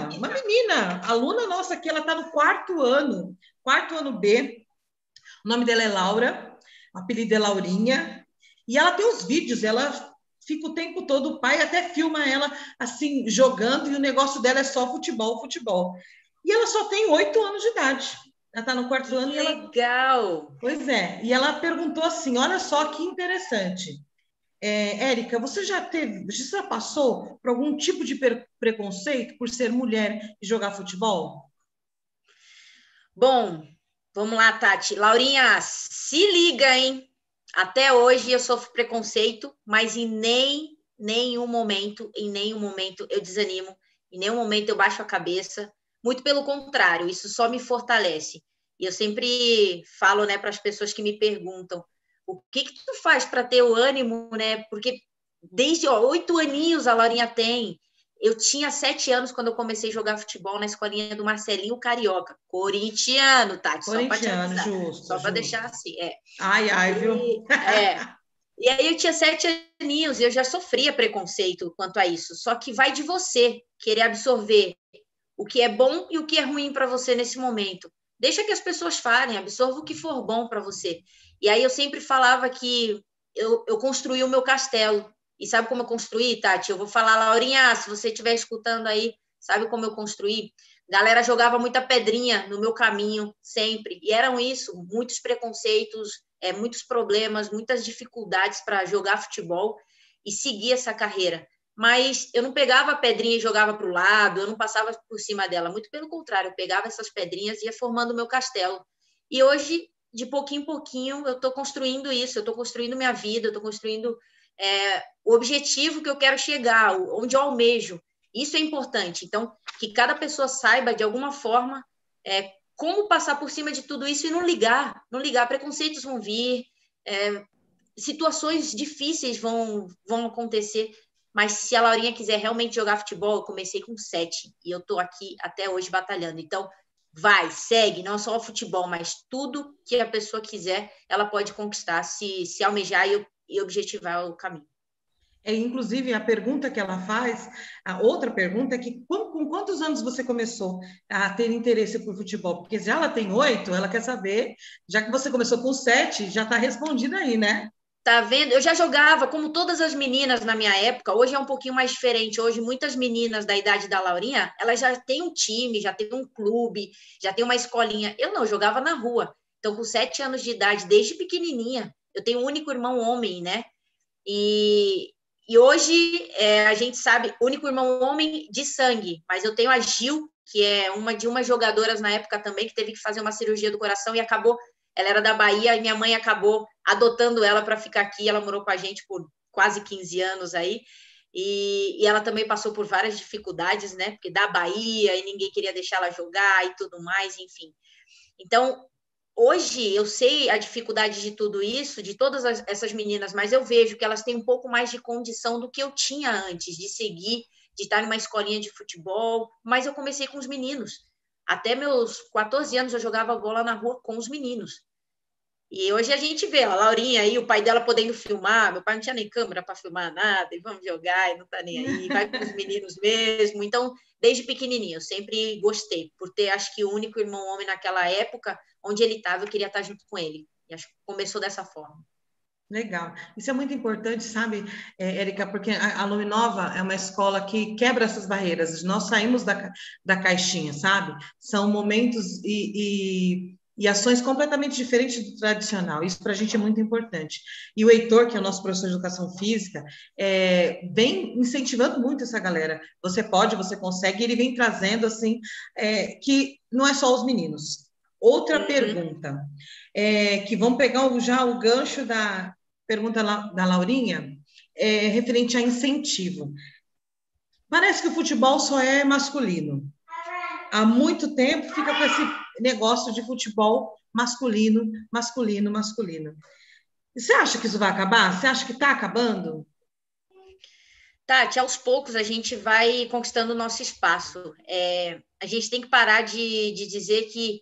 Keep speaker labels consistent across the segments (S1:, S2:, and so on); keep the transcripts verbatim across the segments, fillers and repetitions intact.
S1: menina, uma menina, aluna nossa aqui, ela está no quarto ano, quarto ano B. O nome dela é Laura, o apelido é Laurinha, e ela tem os vídeos, ela fica o tempo todo, o pai até filma ela assim, jogando, e o negócio dela é só futebol, futebol. E ela só tem oito anos de idade. Ela está no quarto
S2: Que
S1: ano e ela...
S2: legal!
S1: Pois é, e ela perguntou assim, olha só que interessante. É, Érica, você já teve, você já passou por algum tipo de per- preconceito por ser mulher e jogar futebol?
S2: Bom, vamos lá, Tati. Laurinha, se liga, hein? Até hoje eu sofro preconceito, mas em nem nenhum momento, em nenhum momento eu desanimo, em nenhum momento eu baixo a cabeça. Muito pelo contrário, isso só me fortalece. E eu sempre falo, né, para as pessoas que me perguntam, o que que tu faz para ter o ânimo, né? Porque desde ó, oito aninhos a Laurinha tem. Eu tinha sete anos quando eu comecei a jogar futebol na escolinha do Marcelinho Carioca. Corintiano, Tati, só para te
S1: Corintiano,
S2: avisar.
S1: justo,
S2: Só para
S1: justo.
S2: deixar assim, é.
S1: Ai, ai, viu?
S2: E, é. E aí eu tinha sete aninhos e eu já sofria preconceito quanto a isso. Só que vai de você querer absorver o que é bom e o que é ruim para você nesse momento. Deixa que as pessoas falem, absorva o que for bom para você. E aí eu sempre falava que eu, eu construí o meu castelo. E sabe como eu construí, Tati? Eu vou falar, Laurinha, se você estiver escutando aí, sabe como eu construí? Galera jogava muita pedrinha no meu caminho, sempre. E eram isso, muitos preconceitos, é, muitos problemas, muitas dificuldades para jogar futebol e seguir essa carreira. Mas eu não pegava a pedrinha e jogava para o lado, eu não passava por cima dela. Muito pelo contrário, eu pegava essas pedrinhas e ia formando o meu castelo. E hoje, de pouquinho em pouquinho, eu estou construindo isso, eu estou construindo minha vida, eu estou construindo é, o objetivo que eu quero chegar, onde eu almejo. Isso é importante. Então, que cada pessoa saiba, de alguma forma, é, como passar por cima de tudo isso e não ligar. Não ligar, preconceitos vão vir, é, situações difíceis vão, vão acontecer, mas se a Laurinha quiser realmente jogar futebol, eu comecei com sete e eu estou aqui até hoje batalhando. Então, vai, segue, não só o futebol, mas tudo que a pessoa quiser, ela pode conquistar, se, se almejar e, e objetivar o caminho.
S1: É, inclusive, a pergunta que ela faz, a outra pergunta é que com, com quantos anos você começou a ter interesse por futebol? Porque já ela tem oito, ela quer saber, já que você começou com sete, já está respondida aí, né?
S2: Tá vendo? Eu já jogava, como todas as meninas na minha época, hoje é um pouquinho mais diferente. Hoje, muitas meninas da idade da Laurinha, elas já têm um time, já têm um clube, já têm uma escolinha. Eu não, eu jogava na rua. Então, com sete anos de idade, desde pequenininha, eu tenho um único irmão homem, né? E, e hoje é, a gente sabe, único irmão homem de sangue, mas eu tenho a Gil, que é uma de umas jogadoras na época também, que teve que fazer uma cirurgia do coração e acabou, ela era da Bahia e minha mãe acabou adotando ela para ficar aqui, ela morou com a gente por quase quinze anos aí, e, e ela também passou por várias dificuldades, né, porque da Bahia e ninguém queria deixar ela jogar e tudo mais, enfim. Então, hoje eu sei a dificuldade de tudo isso, de todas as, essas meninas, mas eu vejo que elas têm um pouco mais de condição do que eu tinha antes, de seguir, de estar numa escolinha de futebol, mas eu comecei com os meninos. Até meus quatorze anos eu jogava bola na rua com os meninos. E hoje a gente vê a Laurinha aí, o pai dela podendo filmar, meu pai não tinha nem câmera para filmar nada, e vamos jogar, e não tá nem aí, vai com os meninos mesmo. Então, desde pequenininho, eu sempre gostei, por ter, acho que, o único irmão homem naquela época, onde ele estava, eu queria estar junto com ele. E acho que começou dessa forma.
S1: Legal. Isso é muito importante, sabe, é, Érica, porque a, a Luminova é uma escola que quebra essas barreiras. Nós saímos da, da caixinha, sabe? São momentos e, e, e ações completamente diferentes do tradicional. Isso para a gente é muito importante. E o Heitor, que é o nosso professor de educação física, é, vem incentivando muito essa galera. Você pode, você consegue. E ele vem trazendo, assim, é, que não é só os meninos. Outra
S2: Uhum.
S1: pergunta. É, que vão pegar o, já o gancho da pergunta la, da Laurinha, é, referente a incentivo. Parece que o futebol só é masculino. Há muito tempo fica com esse negócio de futebol masculino, masculino, masculino. Você acha que isso vai acabar? Você acha que está acabando?
S2: Tati, aos poucos a gente vai conquistando o nosso espaço. É, a gente tem que parar de, de dizer que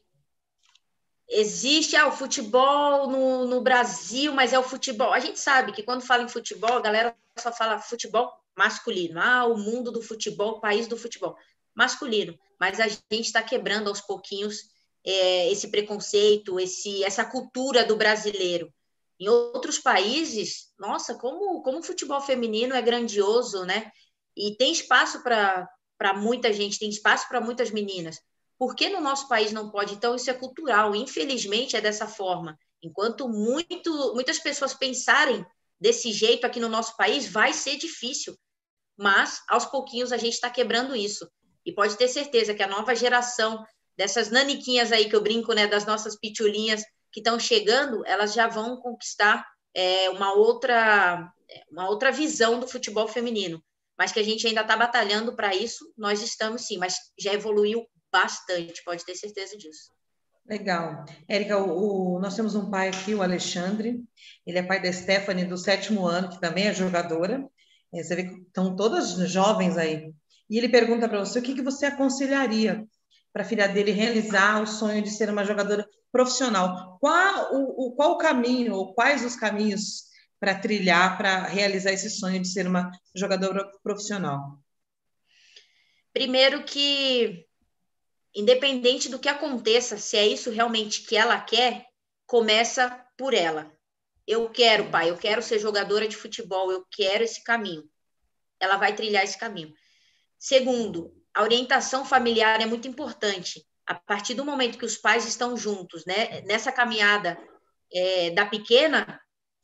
S2: existe ah, o futebol no, no Brasil, mas é o futebol. A gente sabe que quando fala em futebol, a galera só fala futebol masculino. Ah, o mundo do futebol, o país do futebol. masculino. Mas a gente está quebrando aos pouquinhos é, esse preconceito, esse, essa cultura do brasileiro. Em outros países, nossa, como, como o futebol feminino é grandioso, né? E tem espaço para para muita gente, tem espaço para muitas meninas. Por que no nosso país não pode? Então, isso é cultural. Infelizmente, é dessa forma. Enquanto muito, muitas pessoas pensarem desse jeito aqui no nosso país, vai ser difícil. Mas, aos pouquinhos, a gente está quebrando isso. E pode ter certeza que a nova geração dessas naniquinhas aí que eu brinco, né, das nossas pitulinhas que estão chegando, elas já vão conquistar é, uma outra uma outra visão do futebol feminino. Mas que a gente ainda está batalhando para isso, nós estamos sim, mas já evoluiu bastante, pode ter certeza disso.
S1: Legal. Érica, o, o, nós temos um pai aqui, o Alexandre, ele é pai da Stephanie, do sétimo ano, que também é jogadora. É, você vê que estão todas jovens aí. E ele pergunta para você o que, que você aconselharia para a filha dele realizar o sonho de ser uma jogadora profissional. Qual o, o, qual o caminho, ou quais os caminhos para trilhar, para realizar esse sonho de ser uma jogadora profissional?
S2: Primeiro que, independente do que aconteça, se é isso realmente que ela quer, começa por ela. Eu quero, pai, eu quero ser jogadora de futebol, eu quero esse caminho. Ela vai trilhar esse caminho. Segundo, a orientação familiar é muito importante. A partir do momento que os pais estão juntos, né, nessa caminhada é, da pequena,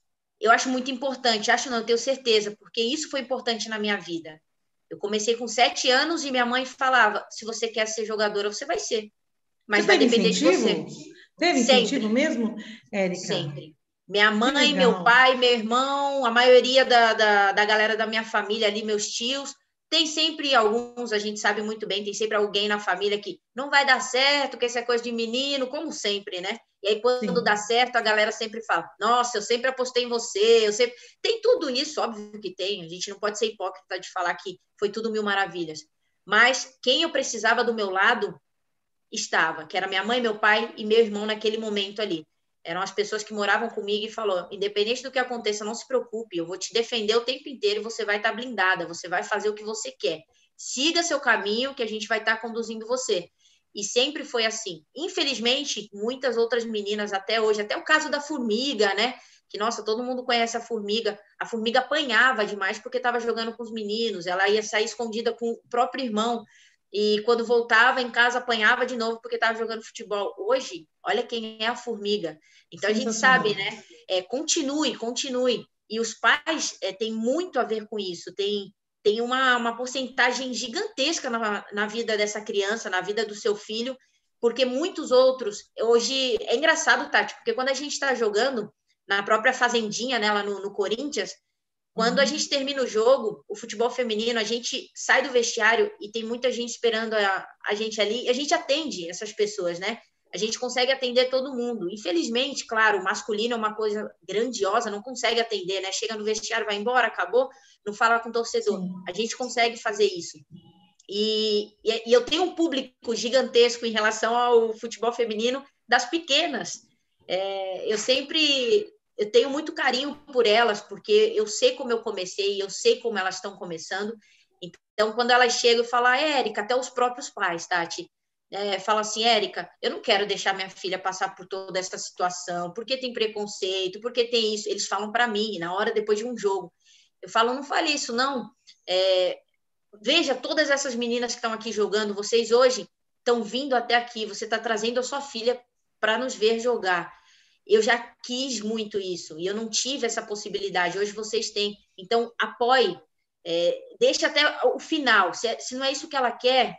S2: eu acho muito importante. Acho não, eu tenho certeza, porque isso foi importante na minha vida. Eu comecei com sete anos e minha mãe falava: se você quer ser jogadora, você vai ser. Mas
S1: Você
S2: vai
S1: teve
S2: depender de você.
S1: incentivo? Teve incentivo
S2: Sempre.
S1: mesmo, Érica?
S2: Sempre. Minha
S1: Que
S2: mãe, meu
S1: legal.
S2: pai, meu irmão, a maioria da, da, da galera da minha família ali, meus tios, tem sempre alguns, a gente sabe muito bem, tem sempre alguém na família que não vai dar certo, que isso é coisa de menino, como sempre, né? E aí, quando dá
S1: Sim.
S2: certo, a galera sempre fala: nossa, eu sempre apostei em você, eu sempre. Tem tudo isso, óbvio que tem, a gente não pode ser hipócrita de falar que foi tudo mil maravilhas. Mas quem eu precisava do meu lado estava, que era minha mãe, meu pai e meu irmão naquele momento ali. Eram as pessoas que moravam comigo e falou: independente do que aconteça, não se preocupe, eu vou te defender o tempo inteiro e você vai estar blindada, você vai fazer o que você quer. Siga seu caminho que a gente vai estar conduzindo você. E sempre foi assim. Infelizmente, muitas outras meninas até hoje, até o caso da Formiga, né? Que, nossa, todo mundo conhece a Formiga. A Formiga apanhava demais porque estava jogando com os meninos. Ela ia sair escondida com o próprio irmão. E quando voltava em casa, apanhava de novo porque estava jogando futebol. Hoje, olha quem é a Formiga. Então, a gente sabe,
S1: Sensacional.
S2: né? É, continue, continue. E os pais é, têm muito a ver com isso. Tem, tem uma, uma porcentagem gigantesca na, na vida dessa criança, na vida do seu filho, porque muitos outros... Hoje, é engraçado, Tati, porque quando a gente está jogando na própria Fazendinha, né, lá no, no Corinthians, quando a
S1: Uhum.
S2: gente termina o jogo, o futebol feminino, a gente sai do vestiário e tem muita gente esperando a, a gente ali, e a gente atende essas pessoas, né? A gente consegue atender todo mundo. Infelizmente, claro, o masculino é uma coisa grandiosa, não consegue atender, né? Chega no vestiário, vai embora, acabou, não fala com o torcedor.
S1: Sim.
S2: A gente consegue fazer isso. E, e, e eu tenho um público gigantesco em relação ao futebol feminino das pequenas. É, eu sempre eu tenho muito carinho por elas, porque eu sei como eu comecei, eu sei como elas estão começando. Então, quando elas chegam e falam: ah, Érica, até os próprios pais, Tati, é, falam assim: Érica, eu não quero deixar minha filha passar por toda essa situação, porque tem preconceito, porque tem isso. Eles falam para mim, na hora, depois de um jogo. Eu falo: não fale isso, não. É, veja todas essas meninas que estão aqui jogando, vocês hoje estão vindo até aqui, você está trazendo a sua filha para nos ver jogar. Eu já quis muito isso e eu não tive essa possibilidade. Hoje vocês têm. Então, apoie. É, deixe até o final. Se, se não é isso que ela quer,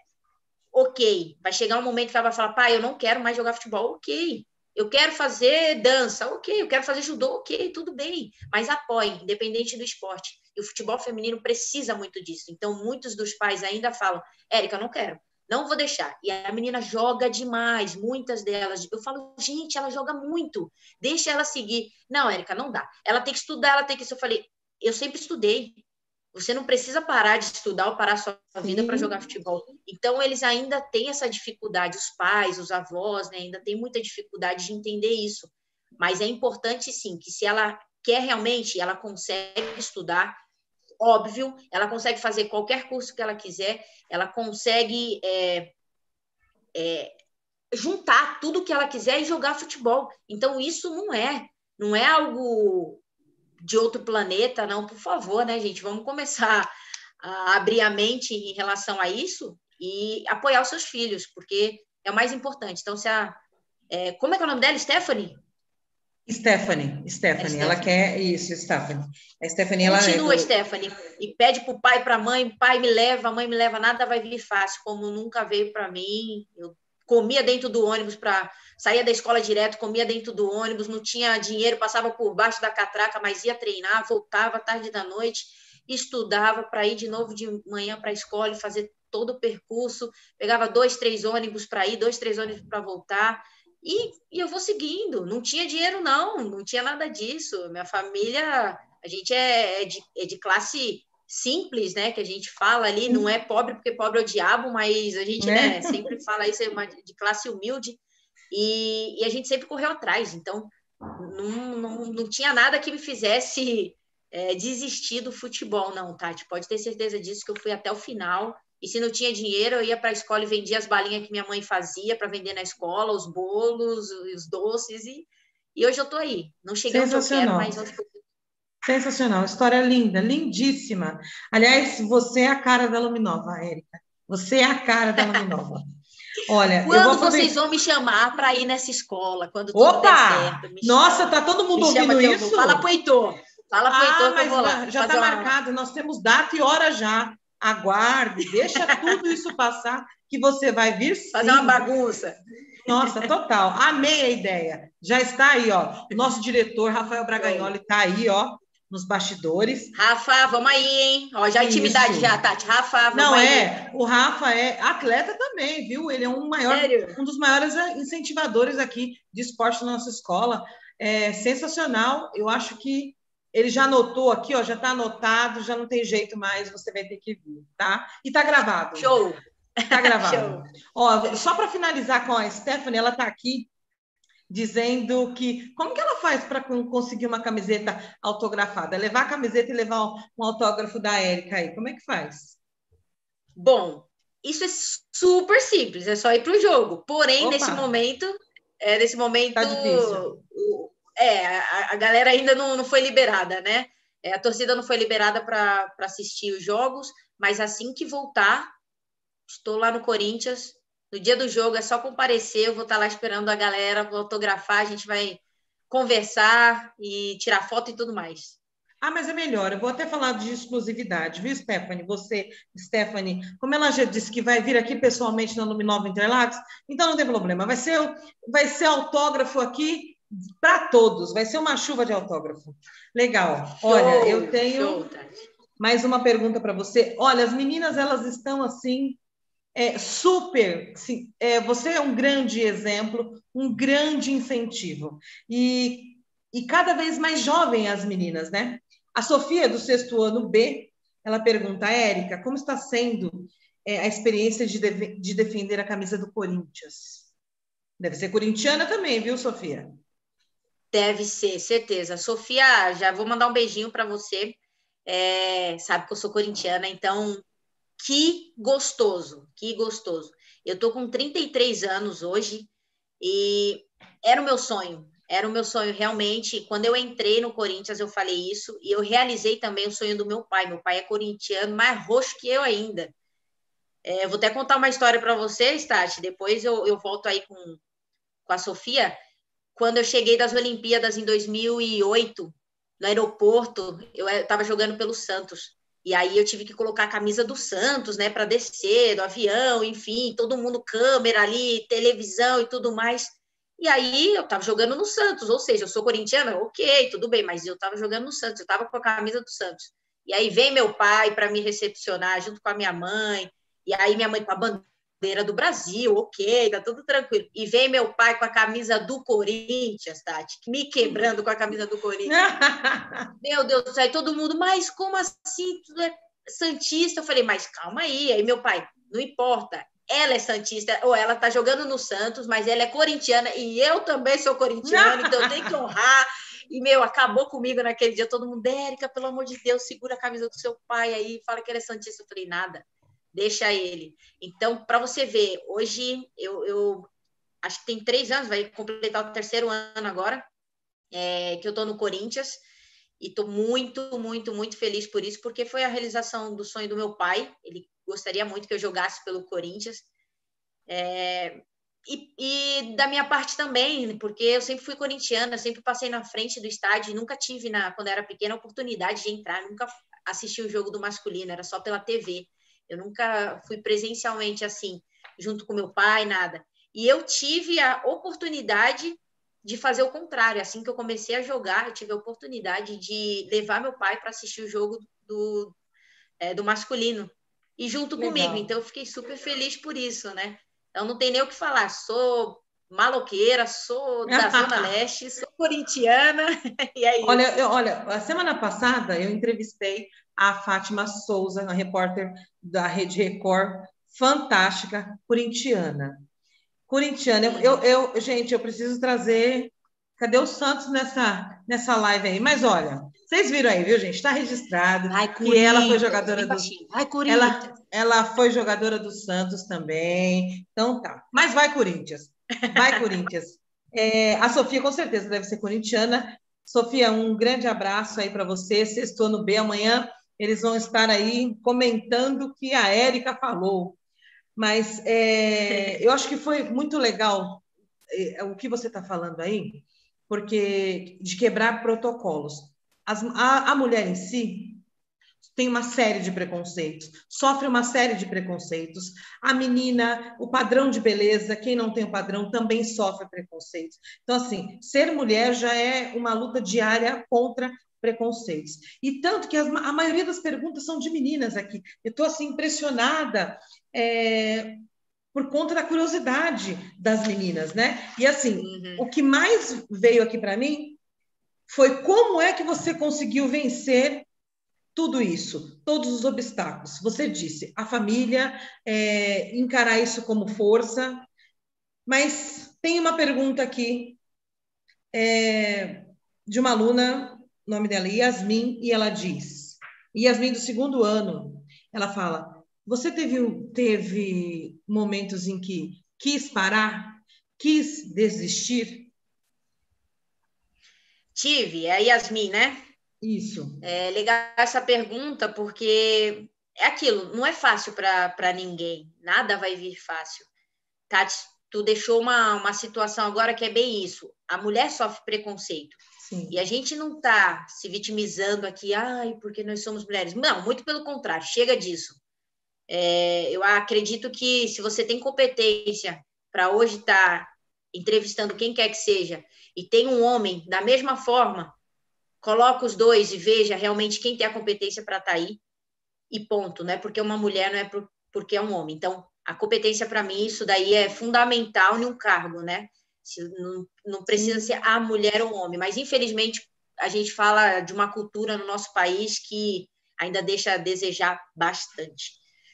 S2: ok. Vai chegar um momento que ela vai falar: pai, eu não quero mais jogar futebol. Ok. Eu quero fazer dança. Ok. Eu quero fazer judô. Ok. Tudo bem. Mas apoie, independente do esporte. E o futebol feminino precisa muito disso. Então, muitos dos pais ainda falam: Érica, eu não quero. Não vou deixar. E a menina joga demais, muitas delas. Eu falo: gente, ela joga muito. Deixa ela seguir. Não, Érica, não dá. Ela tem que estudar, ela tem que... Eu falei: eu sempre estudei. Você não precisa parar de estudar ou parar sua vida para jogar
S1: Sim.
S2: futebol. Então, eles ainda têm essa dificuldade, os pais, os avós, né, ainda têm muita dificuldade de entender isso. Mas é importante, sim, que se ela quer realmente, ela consegue estudar, óbvio, ela consegue fazer qualquer curso que ela quiser, ela consegue é, é, juntar tudo que ela quiser e jogar futebol. Então, isso não é, não é algo de outro planeta, não, por favor, né, gente? Vamos começar a abrir a mente em relação a isso e apoiar os seus filhos, porque é o mais importante. Então, se a... É, como é que é o nome dela? Stephanie?
S1: Stephanie,
S2: É
S1: Stephanie, ela
S2: Stephanie.
S1: quer isso, Stephanie. A Stephanie, ela é
S2: Continua,
S1: do...
S2: Stephanie, e pede para o pai, para a mãe, pai me leva, mãe me leva, nada vai vir fácil, como nunca veio para mim. Eu comia dentro do ônibus, para saía da escola direto, comia dentro do ônibus, não tinha dinheiro, passava por baixo da catraca, mas ia treinar, voltava tarde da noite, estudava para ir de novo de manhã para a escola e fazer todo o percurso, pegava dois, três ônibus para ir, dois, três ônibus para voltar, e, e eu vou seguindo. Não tinha dinheiro, não, não tinha nada disso. Minha família, a gente é, é, de, é de classe simples, né, que a gente fala ali, não é pobre porque pobre é o diabo, mas a gente, né,
S1: né?
S2: sempre fala isso, é uma, de classe humilde, e, e a gente sempre correu atrás, então não, não, não tinha nada que me fizesse é, desistir do futebol, não, Tati, pode ter certeza disso, que eu fui até o final, e se não tinha dinheiro, eu ia para a escola e vendia as balinhas que minha mãe fazia para vender na escola, os bolos, os doces, e, e hoje eu tô aí, não cheguei onde eu quero, mas onde eu...
S1: Sensacional, história linda, lindíssima. Aliás, você é a cara da Luminova, Érica. Você é a cara da Luminova. Olha, eu vou
S2: Quando vocês
S1: aproveitar.
S2: vão me chamar para ir nessa escola, quando tudo der
S1: Opa!
S2: certo, me
S1: Nossa,
S2: chama.
S1: tá todo mundo
S2: Me chama
S1: ouvindo
S2: que eu vou. Fala
S1: isso?
S2: pro Heitor. Fala pro
S1: Ah,
S2: Heitor que eu
S1: mas
S2: vou lá
S1: já está
S2: fazer uma...
S1: marcado, nós temos data e hora já. Aguarde, deixa tudo isso passar, que você vai vir
S2: fazer uma
S1: sim.
S2: bagunça.
S1: Nossa, total. Amei a ideia. Já está aí, ó. O nosso diretor, Rafael Bragagnoli, está aí, ó, nos bastidores.
S2: Rafa, vamos aí, hein? Ó, já intimidade
S1: Isso.
S2: já, Tati. Rafa, vamos
S1: Não
S2: aí.
S1: é, o Rafa é atleta também, viu? Ele é um maior,
S2: Sério?
S1: um dos maiores incentivadores aqui de esporte na nossa escola. É sensacional. Eu acho que ele já anotou aqui, ó, já está anotado, já não tem jeito mais, você vai ter que vir, tá? E está gravado.
S2: Show.
S1: Está gravado.
S2: Show.
S1: Ó, só para finalizar com a Stephanie, ela está aqui dizendo que como que ela faz para conseguir uma camiseta autografada? Levar a camiseta e levar um autógrafo da Érica aí, como é que faz?
S2: Bom, isso é super simples, é só ir para o jogo. Porém,
S1: Opa,
S2: nesse momento, é, nesse momento,
S1: tá difícil.
S2: o, é, a, a galera ainda não, não foi liberada, né? É, a torcida não foi liberada para assistir os jogos, mas assim que voltar, estou lá no Corinthians. No dia do jogo é só comparecer, eu vou estar lá esperando a galera, vou autografar, a gente vai conversar e tirar foto e tudo mais.
S1: Ah, mas é melhor, eu vou até falar de exclusividade, viu, Stephanie? Você, Stephanie, como ela já disse que vai vir aqui pessoalmente na Luminova Interlagos, então não tem problema, vai ser, vai ser autógrafo aqui para todos, vai ser uma chuva de autógrafo. Legal.
S2: Show,
S1: olha, eu tenho
S2: show, Tati.
S1: mais uma pergunta para você. Olha, as meninas, elas estão assim, é, super, sim, é, você é um grande exemplo, um grande incentivo. E, e cada vez mais jovem as meninas, né? A Sofia, do sexto ano B, ela pergunta, Érica, como está sendo é, a experiência de, de, de defender a camisa do Corinthians? Deve ser corintiana também, viu, Sofia?
S2: Deve ser, certeza. Sofia, já vou mandar um beijinho para você. É, sabe que eu sou corintiana, então que gostoso, que gostoso. Eu tô com trinta e três anos hoje e era o meu sonho, era o meu sonho realmente. Quando eu entrei no Corinthians, eu falei isso e eu realizei também o sonho do meu pai. Meu pai é corintiano, mais roxo que eu ainda. É, eu vou até contar uma história para vocês, Tati. Depois eu, eu volto aí com, com a Sofia. Quando eu cheguei das Olimpíadas em dois mil e oito, no aeroporto, eu estava jogando pelo Santos. E aí eu tive que colocar a camisa do Santos, né, para descer do avião, enfim, todo mundo câmera ali, televisão e tudo mais. E aí eu estava jogando no Santos, ou seja, eu sou corintiana, ok, tudo bem, mas eu estava jogando no Santos, eu estava com a camisa do Santos. E aí vem meu pai para me recepcionar junto com a minha mãe, e aí minha mãe com a bandeira do Brasil, ok, tá tudo tranquilo. E vem meu pai com a camisa do Corinthians, Tati, me quebrando com a camisa do Corinthians. Meu Deus do céu, aí todo mundo, mas como assim? Tu é santista? Eu falei, mas calma aí. Aí meu pai, não importa, ela é santista, ou ela tá jogando no Santos, mas ela é corintiana, e eu também sou corintiana, então eu tenho que honrar. E, meu, acabou comigo naquele dia, todo mundo, Érica, pelo amor de Deus, segura a camisa do seu pai aí, fala que ele é santista. Eu falei, nada, deixa ele. Então, para você ver, hoje eu, eu acho que tem três anos, vai completar o terceiro ano agora, é, que eu tô no Corinthians, e tô muito, muito, muito feliz por isso, porque foi a realização do sonho do meu pai, ele gostaria muito que eu jogasse pelo Corinthians, é, e, e da minha parte também, porque eu sempre fui corintiana, sempre passei na frente do estádio, e nunca tive, na, quando eu era pequena, a oportunidade de entrar, nunca assisti o jogo do masculino, era só pela T V, eu nunca fui presencialmente assim, junto com meu pai, nada. E eu tive a oportunidade de fazer o contrário. Assim que eu comecei a jogar, eu tive a oportunidade de levar meu pai para assistir o jogo do, é, do masculino e junto comigo.
S1: Legal.
S2: Então, eu fiquei super feliz por isso, né? Então, não tem nem o que falar. Sou maloqueira, sou da Zona Leste, sou corintiana, e é isso.
S1: Olha, eu, olha, a semana passada eu entrevistei a Fátima Souza, a repórter da Rede Record, fantástica, corintiana. Corintiana, eu, eu, eu, gente, eu preciso trazer. Cadê o Santos nessa, nessa live aí? Mas olha, vocês viram aí, viu, gente? Está registrado
S2: Vai,
S1: que ela foi
S2: Corinthians,
S1: jogadora
S2: bem
S1: do.
S2: baixinho. Vai,
S1: Ela,
S2: Corinthians.
S1: ela foi jogadora do Santos também. Então tá. Mas vai, Corinthians. Vai, Corinthians. É, a Sofia, com certeza, deve ser corintiana. Sofia, um grande abraço aí para você. Sextou no B. Amanhã eles vão estar aí comentando o que a Érica falou. Mas é, eu acho que foi muito legal é, o que você está falando aí, porque de quebrar protocolos. As, a, a mulher em si tem uma série de preconceitos, sofre uma série de preconceitos. A menina, o padrão de beleza, quem não tem o padrão também sofre preconceitos. Então, assim, ser mulher já é uma luta diária contra preconceitos. E tanto que as, a maioria das perguntas são de meninas aqui. Eu estou assim impressionada é, por conta da curiosidade das meninas, né? E assim, uhum. O que mais veio aqui para mim foi como é que você conseguiu vencer tudo isso, todos os obstáculos. Você disse, a família, é, encarar isso como força, mas tem uma pergunta aqui é, de uma aluna, o nome dela é Yasmin, e ela diz, Yasmin do segundo ano, ela fala, você teve, teve momentos em que quis parar, quis desistir?
S2: Tive, é a Yasmin, né?
S1: Isso.
S2: É legal essa pergunta, porque é aquilo, não é fácil para ninguém, nada vai vir fácil. Tati, tu deixou uma, uma situação agora que é bem isso, a mulher sofre preconceito. Sim. E a gente não está se vitimizando aqui, ai, porque nós somos mulheres. Não, muito pelo contrário, chega disso. É, eu acredito que se você tem competência para hoje estar tá entrevistando quem quer que seja, e tem um homem da mesma forma, coloca os dois e veja realmente quem tem a competência para estar tá aí, e ponto, não é porque é uma mulher, não é por, porque é um homem. Então, a competência, para mim, isso daí é fundamental em um cargo, né? Se, não, não precisa Sim. ser a mulher ou o homem, mas, infelizmente, a gente fala de uma cultura no nosso país que ainda deixa a desejar bastante.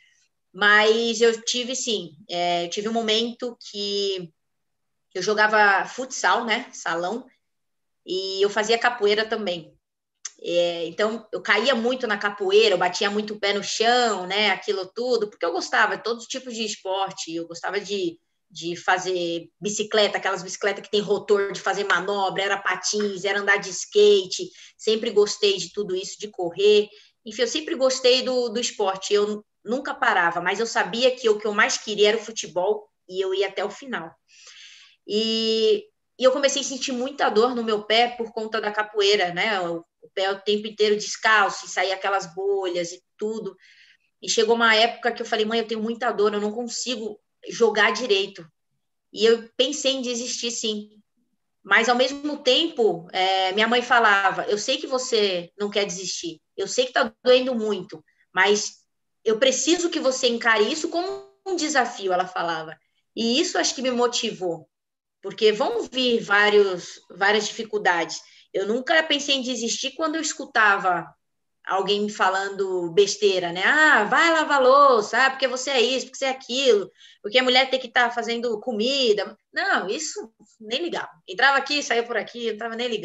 S2: Mas eu tive, sim, é, eu tive um momento que eu jogava futsal, né, salão, e eu fazia capoeira também. É, então, eu caía muito na capoeira, eu batia muito o pé no chão, né, aquilo tudo, porque eu gostava de todos os tipos de esporte, eu gostava de, de fazer bicicleta, aquelas bicicletas que tem rotor, de fazer manobra, era patins, era andar de skate, sempre gostei de tudo isso, de correr, enfim, eu sempre gostei do, do esporte, eu nunca parava, mas eu sabia que o que eu mais queria era o futebol, e eu ia até o final. E, e eu comecei a sentir muita dor no meu pé por conta da capoeira, né, o, o pé o tempo inteiro descalço, e saía aquelas bolhas e tudo. E chegou uma época que eu falei, mãe, eu tenho muita dor, eu não consigo jogar direito. E eu pensei em desistir, sim. Mas, ao mesmo tempo, é, minha mãe falava, eu sei que você não quer desistir, eu sei que está doendo muito, mas eu preciso que você encare isso como um desafio, ela falava. E isso acho que me motivou, porque vão vir vários, várias dificuldades. Eu nunca pensei em desistir quando eu escutava alguém me falando besteira, né? Ah, vai lavar louça, ah, porque você é isso, porque você é aquilo, porque a mulher tem que estar tá fazendo comida. Não, isso nem ligava. Entrava aqui, saía por aqui, eu não estava nem ligando.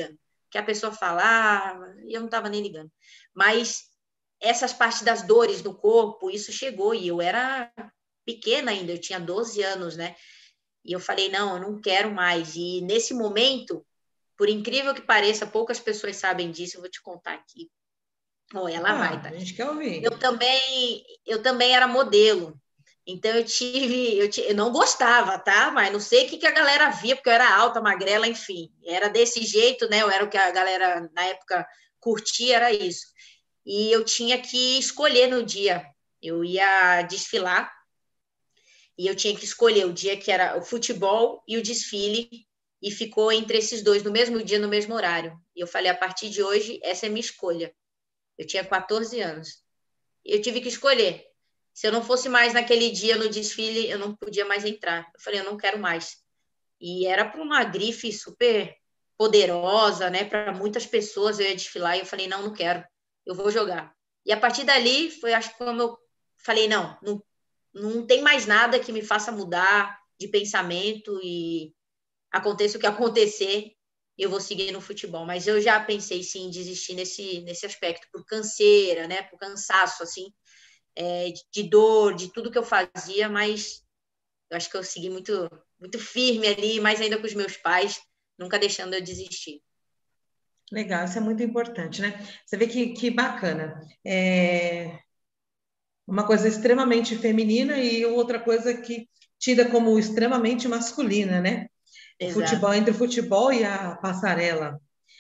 S2: que a pessoa falava, e eu não estava nem ligando. Mas essas partes das dores no corpo, isso chegou, e eu era pequena ainda, eu tinha doze anos, né? E eu falei, não, eu não quero mais. E nesse momento, por incrível que pareça, poucas pessoas sabem disso, eu vou te contar aqui. Oh, ela
S1: Ah,
S2: vai,
S1: a
S2: Tati.
S1: gente quer ouvir.
S2: Eu também, eu também era modelo. Então eu tive, eu, eu não gostava, tá? Mas não sei o que, que a galera via, porque eu era alta, magrela, enfim. Era desse jeito, né? Eu era o que a galera na época curtia, era isso. E eu tinha que escolher no dia. Eu ia desfilar e eu tinha que escolher o dia que era o futebol e o desfile, e ficou entre esses dois, no mesmo dia, no mesmo horário. E eu falei, a partir de hoje, essa é a minha escolha. Eu tinha quatorze anos. E eu tive que escolher. Se eu não fosse mais naquele dia no desfile, eu não podia mais entrar. Eu falei, eu não quero mais. E era para uma grife super poderosa, né? Para muitas pessoas eu ia desfilar, e eu falei, não, não quero. Eu vou jogar. E a partir dali, foi, acho que como eu falei, não, não, não tem mais nada que me faça mudar de pensamento, e aconteça o que acontecer, eu vou seguir no futebol. Mas eu já pensei, sim, em desistir nesse, nesse aspecto, por canseira, né? Por cansaço, assim, é, de dor, de tudo que eu fazia, mas eu acho que eu segui muito, muito firme ali, mais ainda com os meus pais, nunca deixando eu desistir.
S1: Legal, isso é muito importante, né? Você vê que, que bacana. É uma coisa extremamente feminina e outra coisa que tida como extremamente masculina, né? O futebol,
S2: Exato.
S1: entre o futebol e a passarela.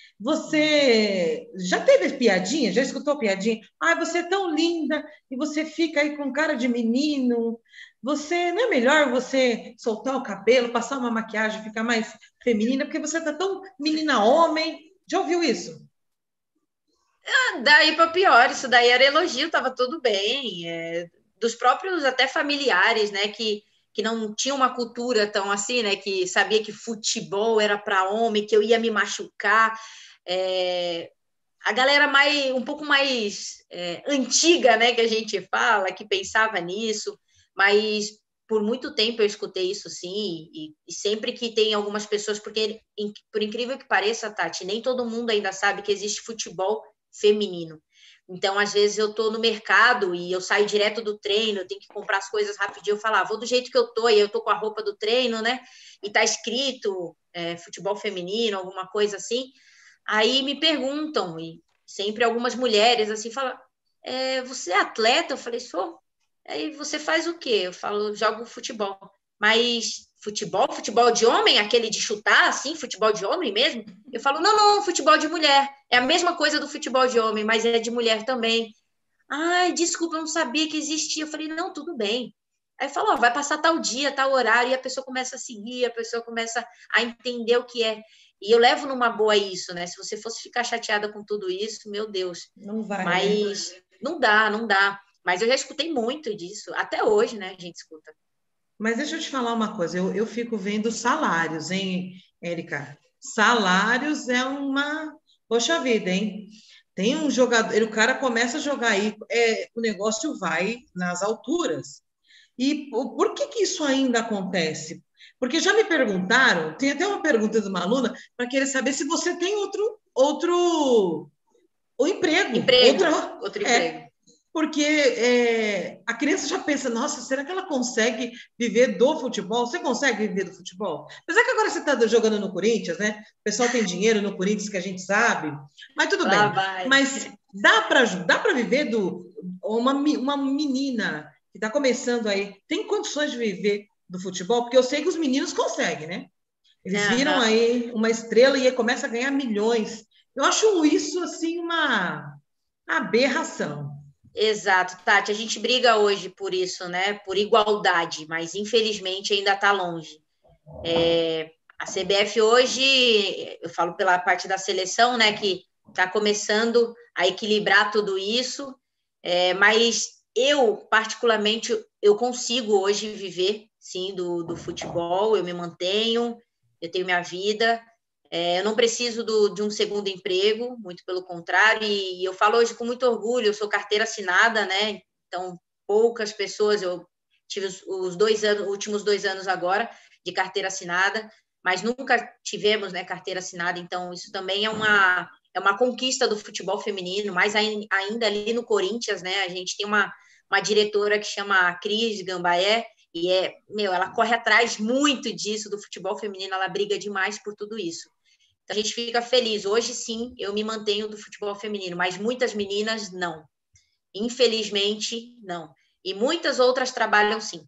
S1: Você já teve piadinha? Já escutou piadinha? Ai, você é tão linda e você fica aí com cara de menino. Você não é melhor você soltar o cabelo, passar uma maquiagem, ficar mais feminina, porque você tá tão menina homem. Já ouviu isso?
S2: Daí para pior, isso daí era elogio, estava tudo bem. É, dos próprios até familiares, né, que, que não tinham uma cultura tão assim, né, que sabia que futebol era para homem, que eu ia me machucar. É, a galera mais um pouco mais é, antiga, né, que a gente fala, que pensava nisso, mas por muito tempo eu escutei isso, sim, e, e sempre que tem algumas pessoas, porque por incrível que pareça, Tati, nem todo mundo ainda sabe que existe futebol feminino. Então, às vezes eu tô no mercado e eu saio direto do treino, eu tenho que comprar as coisas rapidinho, eu falo, ah, vou do jeito que eu tô, e eu tô com a roupa do treino, né? E tá escrito é, futebol feminino, alguma coisa assim. Aí me perguntam, e sempre algumas mulheres assim falam, é, você é atleta? Eu falei, sou. Aí você faz o quê? Eu falo, jogo futebol. Mas futebol, futebol de homem, aquele de chutar, assim, futebol de homem mesmo? Eu falo, não, não, futebol de mulher. É a mesma coisa do futebol de homem, mas é de mulher também. Ai, desculpa, eu não sabia que existia. Eu falei, não, tudo bem. Aí falou, vai passar tal dia, tal horário, e a pessoa começa a seguir, a pessoa começa a entender o que é. E eu levo numa boa isso, né? Se você fosse ficar chateada com tudo isso, meu Deus.
S1: Não vai, né?
S2: Mas não dá, não dá. Mas eu já escutei muito disso. Até hoje, né? A gente escuta.
S1: Mas deixa eu te falar uma coisa, eu, eu fico vendo salários, hein, Érica? Salários é uma. Poxa vida, hein? Tem um jogador, o cara começa a jogar aí, é, o negócio vai nas alturas. E por por que que isso ainda acontece? Porque já me perguntaram, tem até uma pergunta de uma aluna para querer saber se você tem outro outro o emprego,
S2: Emprego,
S1: outra
S2: outro emprego.
S1: é porque é, a criança já pensa, nossa, será que ela consegue viver do futebol? Você consegue viver do futebol? Apesar que agora você está jogando no Corinthians, né? O pessoal tem dinheiro no Corinthians que a gente sabe, mas tudo
S2: Lá
S1: bem.
S2: vai.
S1: Mas dá para dá para viver do uma, uma menina que está começando aí, tem condições de viver do futebol? Porque eu sei que os meninos conseguem, né? Eles viram
S2: Aham.
S1: aí uma estrela e começa a ganhar milhões. Eu acho isso assim uma aberração.
S2: Exato, Tati. A gente briga hoje por isso, né? Por igualdade, mas infelizmente ainda está longe. É, a C B F hoje, eu falo pela parte da seleção, né? Que está começando a equilibrar tudo isso, é, mas eu, particularmente, eu consigo hoje viver, sim, do, do futebol, eu me mantenho, eu tenho minha vida. É, eu não preciso do, de um segundo emprego, muito pelo contrário, e, e eu falo hoje com muito orgulho, eu sou carteira assinada, né? Então, poucas pessoas, eu tive os, os dois anos, últimos dois anos agora de carteira assinada, mas nunca tivemos, né, carteira assinada, então isso também é uma, é uma conquista do futebol feminino, mas ainda ali no Corinthians, né, a gente tem uma, uma diretora que chama Cris Gambaé, e é, meu, ela corre atrás muito disso, do futebol feminino, ela briga demais por tudo isso. Então, a gente fica feliz. Hoje, sim, eu me mantenho do futebol feminino, mas muitas meninas não. Infelizmente, não. E muitas outras trabalham, sim.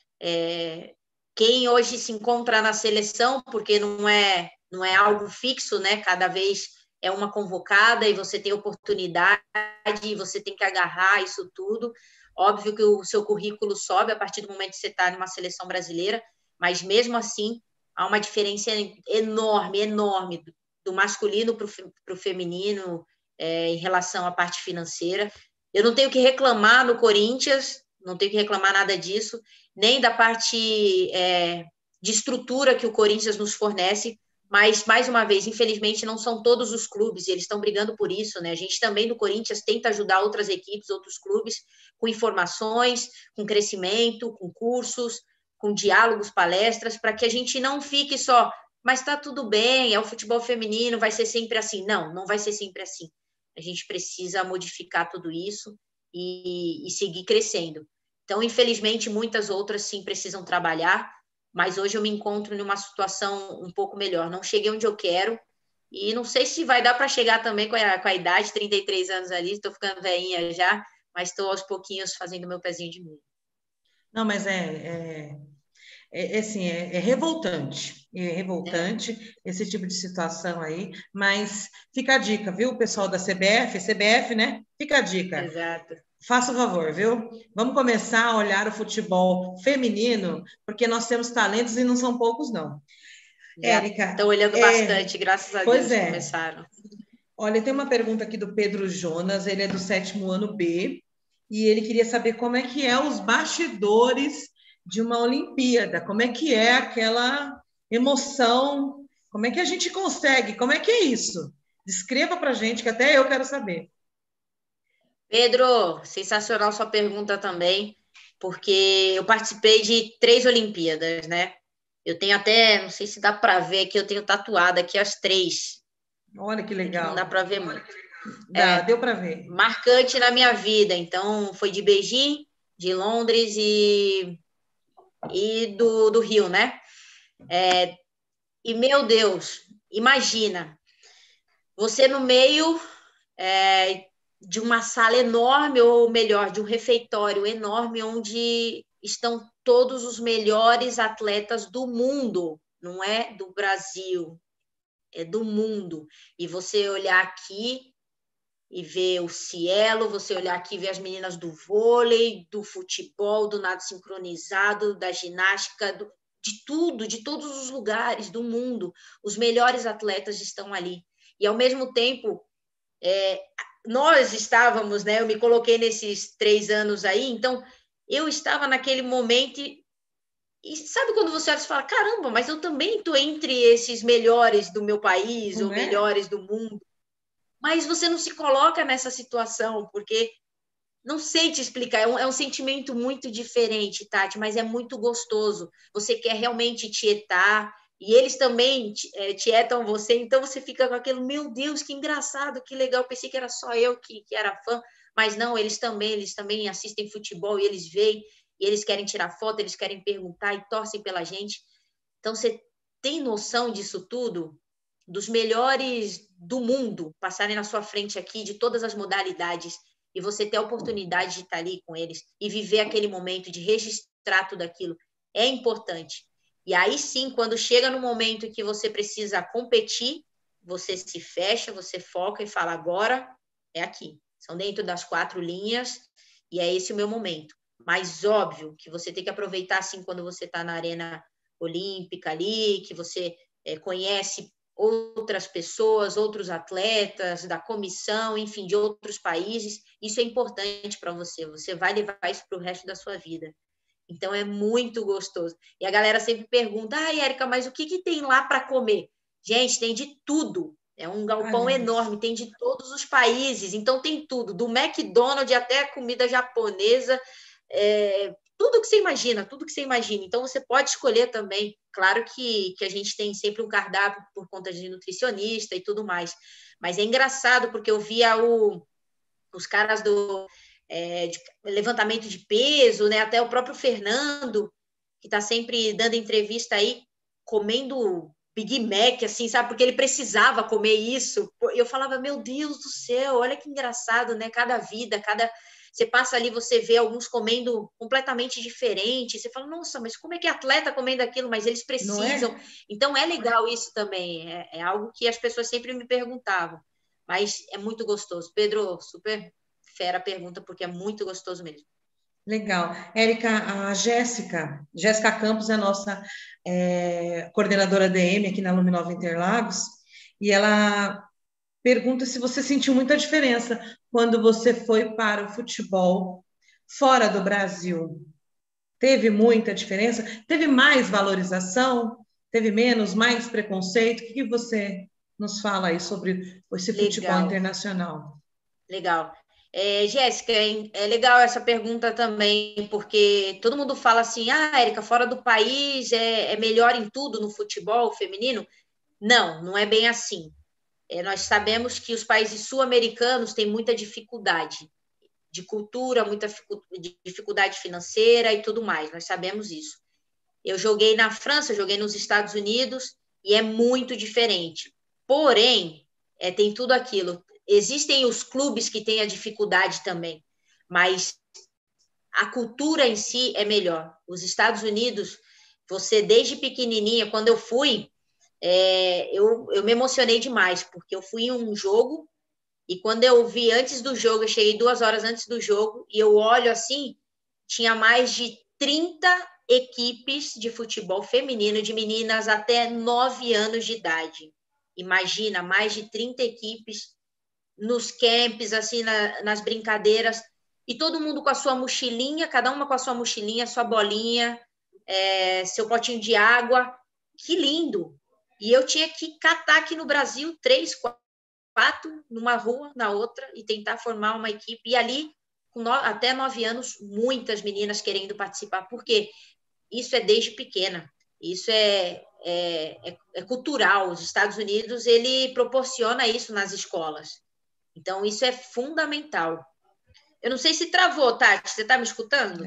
S2: É, quem hoje se encontra na seleção, porque não é, não é algo fixo, né? Cada vez é uma convocada e você tem oportunidade, e você tem que agarrar isso tudo. Óbvio que o seu currículo sobe a partir do momento que você está numa seleção brasileira, mas mesmo assim há uma diferença enorme, enorme do masculino para o feminino é, em relação à parte financeira. Eu não tenho que reclamar no Corinthians, não tenho que reclamar nada disso, nem da parte é, de estrutura que o Corinthians nos fornece, mas, mais uma vez, infelizmente, não são todos os clubes, e eles estão brigando por isso, né? A gente também do Corinthians tenta ajudar outras equipes, outros clubes, com informações, com crescimento, com cursos, com diálogos, palestras, para que a gente não fique só, mas está tudo bem, é o futebol feminino, vai ser sempre assim. Não, não vai ser sempre assim. A gente precisa modificar tudo isso e, e seguir crescendo. Então, infelizmente, muitas outras sim precisam trabalhar, mas hoje eu me encontro numa situação um pouco melhor. Não cheguei onde eu quero e não sei se vai dar para chegar também com a, com a idade, trinta e três anos ali, estou ficando velhinha já, mas estou aos pouquinhos fazendo meu pezinho de meia.
S1: Não, mas é, é, é, é assim, é, é revoltante, é revoltante é. esse tipo de situação aí, mas fica a dica, viu, pessoal da C B F, C B F, né? Fica a dica.
S2: Exato.
S1: Faça o favor, viu? Vamos começar a olhar o futebol feminino, porque nós temos talentos e não são poucos, não. Érica.
S2: Estão olhando é, bastante, graças a
S1: pois
S2: Deus,
S1: é.
S2: começaram.
S1: Olha, tem uma pergunta aqui do Pedro Jonas, ele é do sétimo ano B, e ele queria saber como é que é os bastidores de uma Olimpíada, como é que é aquela emoção, como é que a gente consegue, como é que é isso? Descreva para a gente, que até eu quero saber.
S2: Pedro, sensacional sua pergunta também, porque eu participei de três Olimpíadas, né? Eu tenho até, não sei se dá para ver aqui, eu tenho tatuado aqui as três.
S1: Olha que legal.
S2: Não dá para ver muito.
S1: Dá,
S2: é,
S1: deu para ver.
S2: Marcante na minha vida. Então, foi de Beijing, de Londres e, e do, do Rio, né? É, e, meu Deus, imagina, você no meio é, de uma sala enorme, ou melhor, de um refeitório enorme, onde estão todos os melhores atletas do mundo, não é do Brasil, é do mundo. E você olhar aqui e ver o Cielo, você olhar aqui e ver as meninas do vôlei, do futebol, do nado sincronizado, da ginástica, do, de tudo, de todos os lugares do mundo. Os melhores atletas estão ali. E, ao mesmo tempo, é, nós estávamos, né? Eu me coloquei nesses três anos aí, então eu estava naquele momento e, e sabe quando você olha e fala, caramba, mas eu também estou entre esses melhores do meu país,
S1: não
S2: ou
S1: é?
S2: melhores do mundo. Mas você não se coloca nessa situação, porque não sei te explicar, é um, é um sentimento muito diferente, Tati, mas é muito gostoso. Você quer realmente tietar, e eles também é, tietam você, então você fica com aquele, meu Deus, que engraçado, que legal, pensei que era só eu que, que era fã, mas não, eles também, eles também assistem futebol, e eles veem, e eles querem tirar foto, eles querem perguntar e torcem pela gente. Então, você tem noção disso tudo? Dos melhores do mundo passarem na sua frente aqui, de todas as modalidades, e você ter a oportunidade de estar ali com eles e viver aquele momento, de registrar tudo aquilo, é importante. E aí sim, quando chega no momento que você precisa competir, você se fecha, você foca e fala, agora é aqui. São dentro das quatro linhas e é esse o meu momento. Mas óbvio que você tem que aproveitar assim quando você está na arena olímpica ali, que você é, conhece outras pessoas, outros atletas da comissão, enfim, de outros países. Isso é importante para você. Você vai levar isso para o resto da sua vida. Então, é muito gostoso. E a galera sempre pergunta, ai, Érica, mas o que, que tem lá para comer? Gente, tem de tudo. É um galpão ai, enorme, tem de todos os países. Então, tem tudo, do McDonald's até a comida japonesa, é, tudo que você imagina, tudo que você imagina. Então, você pode escolher também. Claro que, que a gente tem sempre um cardápio por conta de nutricionista e tudo mais. Mas é engraçado, porque eu via o, os caras do é, de levantamento de peso, né? Até o próprio Fernando, que está sempre dando entrevista aí, comendo Big Mac, assim, sabe? Porque ele precisava comer isso. E eu falava, meu Deus do céu, olha que engraçado, né? Cada vida, cada... Você passa ali, você vê alguns comendo completamente diferente. Você fala, nossa, mas como é que é atleta comendo aquilo? Mas eles
S1: Não
S2: precisam.
S1: é?
S2: Então, é legal isso também. É, é algo que as pessoas sempre me perguntavam. Mas é muito gostoso. Pedro, super fera a pergunta, porque é muito gostoso mesmo.
S1: Legal. Érica, a Jéssica, Jéssica Campos é a nossa é, coordenadora D M aqui na Luminova Interlagos, e ela pergunta se você sentiu muita diferença quando você foi para o futebol fora do Brasil. Teve muita diferença? Teve mais valorização? Teve menos? Mais preconceito? O que que você nos fala aí sobre esse futebol
S2: Legal,
S1: internacional?
S2: legal. É, Jéssica, é é legal essa pergunta também, porque todo mundo fala assim, ah, Érica, fora do país é, é melhor em tudo no futebol feminino. Não, não é bem assim. É, nós sabemos que os países sul-americanos têm muita dificuldade de cultura, muita dificuldade financeira e tudo mais. Nós sabemos isso. Eu joguei na França, joguei nos Estados Unidos e é muito diferente. Porém, é, tem tudo aquilo. Existem os clubes que têm a dificuldade também, mas a cultura em si é melhor. Os Estados Unidos, você desde pequenininha, quando eu fui, é, eu, eu me emocionei demais, porque eu fui em um jogo e quando eu vi antes do jogo, eu cheguei duas horas antes do jogo e eu olho assim, tinha mais de trinta equipes de futebol feminino de meninas até nove anos de idade. Imagina, mais de trinta equipes nos camps, assim, na, nas brincadeiras, e todo mundo com a sua mochilinha, cada uma com a sua mochilinha, sua bolinha, é, seu potinho de água. Que lindo! E eu tinha que catar aqui no Brasil três, quatro, numa rua, na outra, e tentar formar uma equipe. E ali, com no, até nove anos, muitas meninas querendo participar, porque isso é desde pequena. Isso é, é, é, é cultural. Os Estados Unidos, ele proporciona isso nas escolas. Então, isso é fundamental. Eu não sei se travou, Tati. Você está me escutando?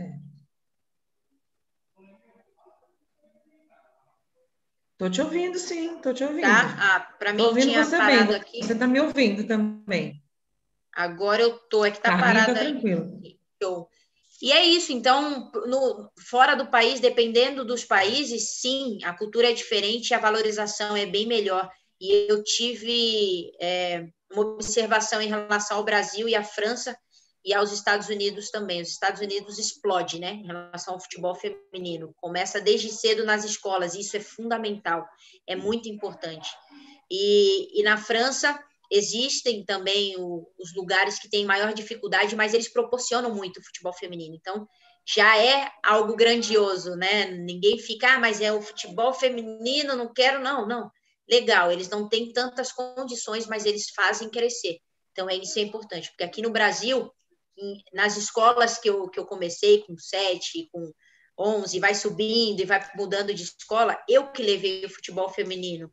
S1: Estou te ouvindo, sim, estou te ouvindo.
S2: Tá? Ah, para
S1: Estou
S2: mim
S1: ouvindo
S2: tinha
S1: você bem,
S2: parado aqui.
S1: você está me ouvindo também.
S2: Agora eu tô, é que tá
S1: Para mim está
S2: parada aí.
S1: tranquilo.
S2: Show. E é isso, então, no, fora do país, dependendo dos países, sim, a cultura é diferente, a valorização é bem melhor. E eu tive é, uma observação em relação ao Brasil e à França e aos Estados Unidos também. Os Estados Unidos explode, né, em relação ao futebol feminino. Começa desde cedo nas escolas, e isso é fundamental, é muito importante. E, e na França existem também o, os lugares que têm maior dificuldade, mas eles proporcionam muito o futebol feminino. Então, já é algo grandioso, né? Ninguém fica, ah, mas é o futebol feminino, não quero, não, não. Legal, eles não têm tantas condições, mas eles fazem crescer. Então, é isso é importante, porque aqui no Brasil, nas escolas que eu, que eu comecei, com sete, com onze, vai subindo e vai mudando de escola, eu que levei o futebol feminino.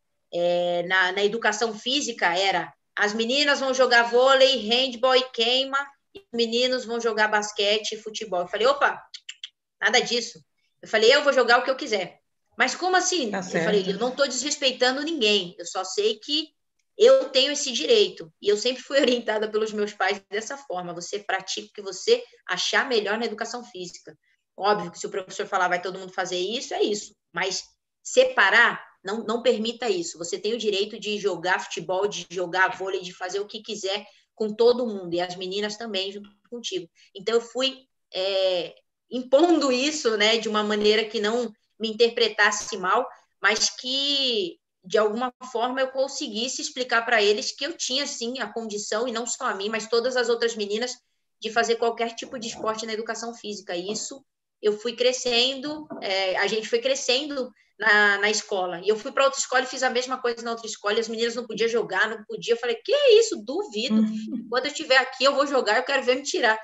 S2: É, na, na educação física era as meninas vão jogar vôlei, handball e queima, e os meninos vão jogar basquete e futebol. Eu falei, opa, nada disso. Eu falei, eu vou jogar o que eu quiser. Mas como assim?
S1: Tá
S2: Eu falei,
S1: certo.
S2: eu não estou desrespeitando ninguém, eu só sei que eu tenho esse direito. E eu sempre fui orientada pelos meus pais dessa forma, você pratica o que você achar melhor na educação física. Óbvio que se o professor falar vai todo mundo fazer isso, é isso. Mas separar, não, não permita isso. Você tem o direito de jogar futebol, de jogar vôlei, de fazer o que quiser com todo mundo, e as meninas também junto contigo. Então, eu fui é, impondo isso, né, de uma maneira que não me interpretasse mal, mas que, de alguma forma, eu conseguisse explicar para eles que eu tinha, sim, a condição, e não só a mim, mas todas as outras meninas, de fazer qualquer tipo de esporte na educação física. E isso eu fui crescendo, é, a gente foi crescendo na, na escola. E eu fui para outra escola e fiz a mesma coisa na outra escola, e as meninas não podiam jogar, não podiam. Eu falei, que é isso? Duvido.
S1: Hum.
S2: Quando eu estiver aqui, eu vou jogar, eu quero ver me tirar.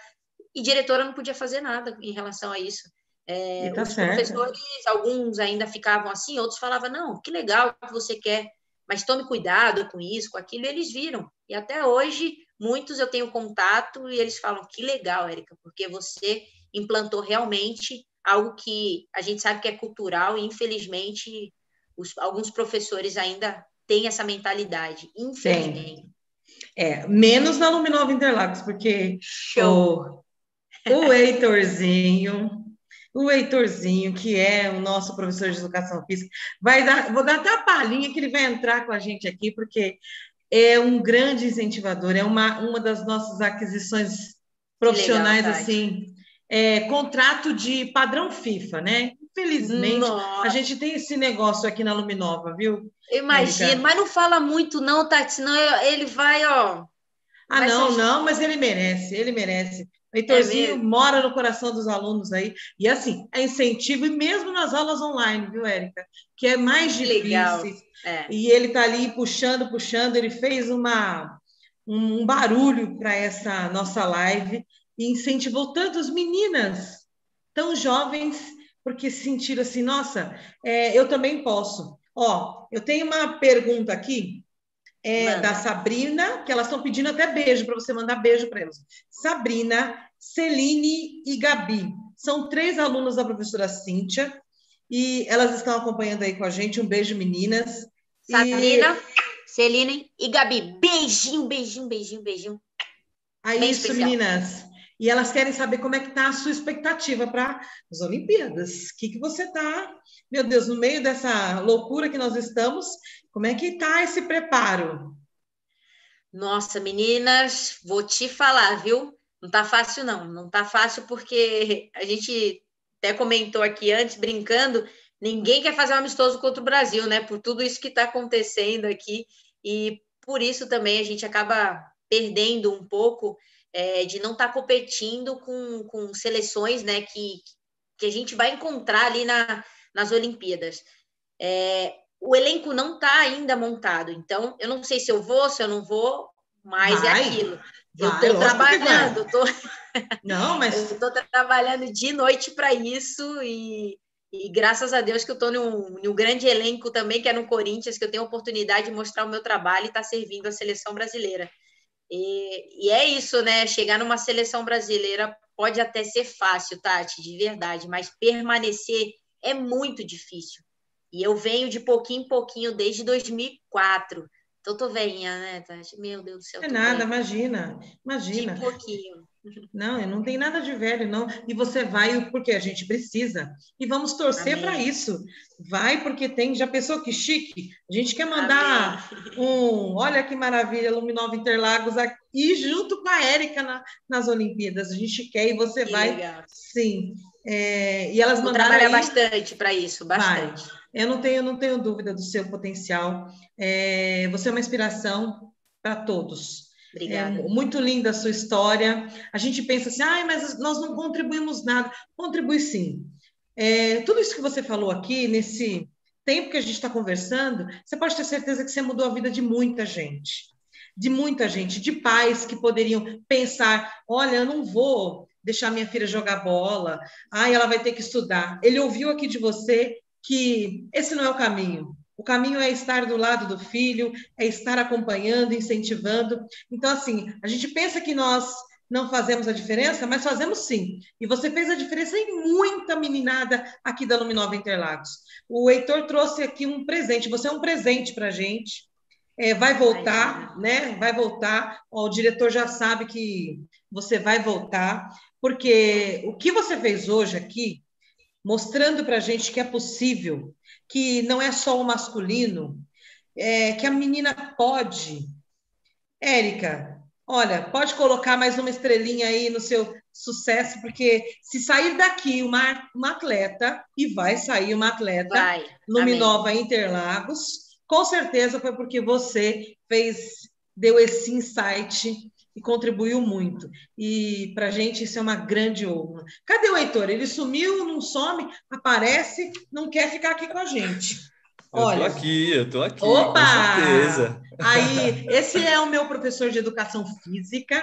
S2: e diretora não podia fazer nada em relação a isso. É,
S1: E tá
S2: os
S1: certo.
S2: professores, alguns ainda ficavam assim, outros falavam, não, que legal que você quer, mas tome cuidado com isso, com aquilo, e eles viram. E até hoje, muitos eu tenho contato e eles falam, que legal, Érica, porque você implantou realmente algo que a gente sabe que é cultural e, infelizmente, os, alguns professores ainda têm essa mentalidade,
S1: Tem.
S2: infelizmente.
S1: É, menos na Luminova Interlagos, porque
S2: Show!
S1: o, o Heitorzinho, o Heitorzinho, que é o nosso professor de educação física, vai dar, vou dar até a palhinha que ele vai entrar com a gente aqui, porque é um grande incentivador, é uma, uma das nossas aquisições
S2: Que legal,
S1: profissionais,
S2: Tati.
S1: assim, é, contrato de padrão FIFA, né? Infelizmente, a
S2: Nossa,
S1: gente tem esse negócio aqui na Luminova, viu,
S2: eu imagino,
S1: Érica?
S2: mas não fala muito não, Tati, senão eu- ele vai, ó,
S1: Ah,
S2: vai
S1: não,
S2: ser...
S1: não, mas ele merece, ele merece. O
S2: É
S1: Heitorzinho
S2: mesmo?
S1: mora no coração dos alunos aí, e assim, é incentivo, e mesmo nas aulas online, viu, Érica? Que é mais
S2: Que legal.
S1: difícil,
S2: É.
S1: e ele está ali puxando, puxando, ele fez uma, um, um barulho para essa nossa live, e incentivou tantas meninas tão jovens, porque sentiram assim, nossa, é, eu também posso. Ó, eu tenho uma pergunta aqui, é, da
S2: Manda.
S1: Sabrina, que elas estão pedindo até beijo para você mandar beijo para elas. Sabrina, Celine e Gabi. São três alunas da professora Cíntia e elas estão acompanhando aí com a gente. Um beijo, meninas. E
S2: Sabrina, Celine e Gabi. Beijinho, beijinho, beijinho, beijinho.
S1: é
S2: Bem
S1: isso,
S2: especial.
S1: meninas. E elas querem saber como é que está a sua expectativa para as Olimpíadas. O que, que você está, meu Deus, no meio dessa loucura que nós estamos, como é que está esse preparo?
S2: Nossa, meninas, vou te falar, viu? Não tá fácil, não. Não tá fácil porque a gente até comentou aqui antes, brincando, ninguém quer fazer um amistoso contra o Brasil, né? Por tudo isso que está acontecendo aqui. E por isso também a gente acaba perdendo um pouco é, de não estar tá competindo com, com seleções, né? Que, que a gente vai encontrar ali na, nas Olimpíadas. É, o elenco não está ainda montado, então eu não sei se eu vou, se eu não vou, mas é
S1: Vai,
S2: aquilo. Eu
S1: vai,
S2: estou
S1: lógico que vai.
S2: trabalhando, tô,
S1: Não, mas
S2: eu estou trabalhando de noite para isso e, e graças a Deus que eu estou num, num grande elenco também, que é no Corinthians, que eu tenho a oportunidade de mostrar o meu trabalho e está servindo a seleção brasileira. E, e é isso, né? Chegar numa seleção brasileira pode até ser fácil, Tati, de verdade, mas permanecer é muito difícil. E eu venho de pouquinho em pouquinho desde dois mil e quatro. Então, tô velhinha, né, Tati? Meu Deus do céu,
S1: é
S2: tô
S1: nada,
S2: velha.
S1: imagina,
S2: De
S1: imagina.
S2: pouquinho.
S1: Não, não tem nada de velho, não. E você vai porque a gente precisa. E vamos torcer para
S2: Amém.
S1: isso. Vai porque tem. Já pensou que chique? A gente quer
S2: Amém.
S1: mandar um. Olha que maravilha, Luminova Interlagos aqui junto com a Érica na, nas Olimpíadas. A gente quer e você
S2: Que
S1: vai,
S2: legal.
S1: sim. É, e elas
S2: Vou
S1: mandaram
S2: trabalhar
S1: aí.
S2: bastante para isso,
S1: Vai.
S2: bastante.
S1: Eu não tenho, não tenho dúvida do seu potencial. É, você é uma inspiração para todos. É
S2: Obrigada.
S1: muito linda a sua história. A gente pensa assim, ah, mas nós não contribuímos nada. Contribui sim. É, tudo isso que você falou aqui, nesse tempo que a gente está conversando, você pode ter certeza que você mudou a vida de muita gente. De muita gente, de pais que poderiam pensar: olha, eu não vou deixar minha filha jogar bola, ah, ela vai ter que estudar. Ele ouviu aqui de você que esse não é o caminho. O caminho é estar do lado do filho, é estar acompanhando, incentivando. Então, assim, a gente pensa que nós não fazemos a diferença, mas fazemos sim. E você fez a diferença em muita meninada aqui da Luminova Interlagos. O Heitor trouxe aqui um presente. Você é um presente para a gente. É, vai
S2: Imagina.
S1: voltar, né? Vai voltar. Ó, o diretor já sabe que você vai voltar, porque o que você fez hoje aqui, mostrando para a gente que é possível, que não é só o masculino, é, que a menina pode. Érica, olha, pode colocar mais uma estrelinha aí no seu sucesso, porque se sair daqui uma, uma atleta, e vai sair uma atleta,
S2: Vai. Amém.
S1: Luminova Interlagos, com certeza foi porque você fez, deu esse insight e contribuiu muito. E para a gente isso é uma grande honra. Cadê o Heitor? Ele sumiu, não some, aparece, não quer ficar aqui com a gente.
S3: Eu tô
S1: Olha,
S3: aqui, eu tô aqui, com
S1: opa!
S3: certeza.
S1: Aí, esse é o meu professor de educação física.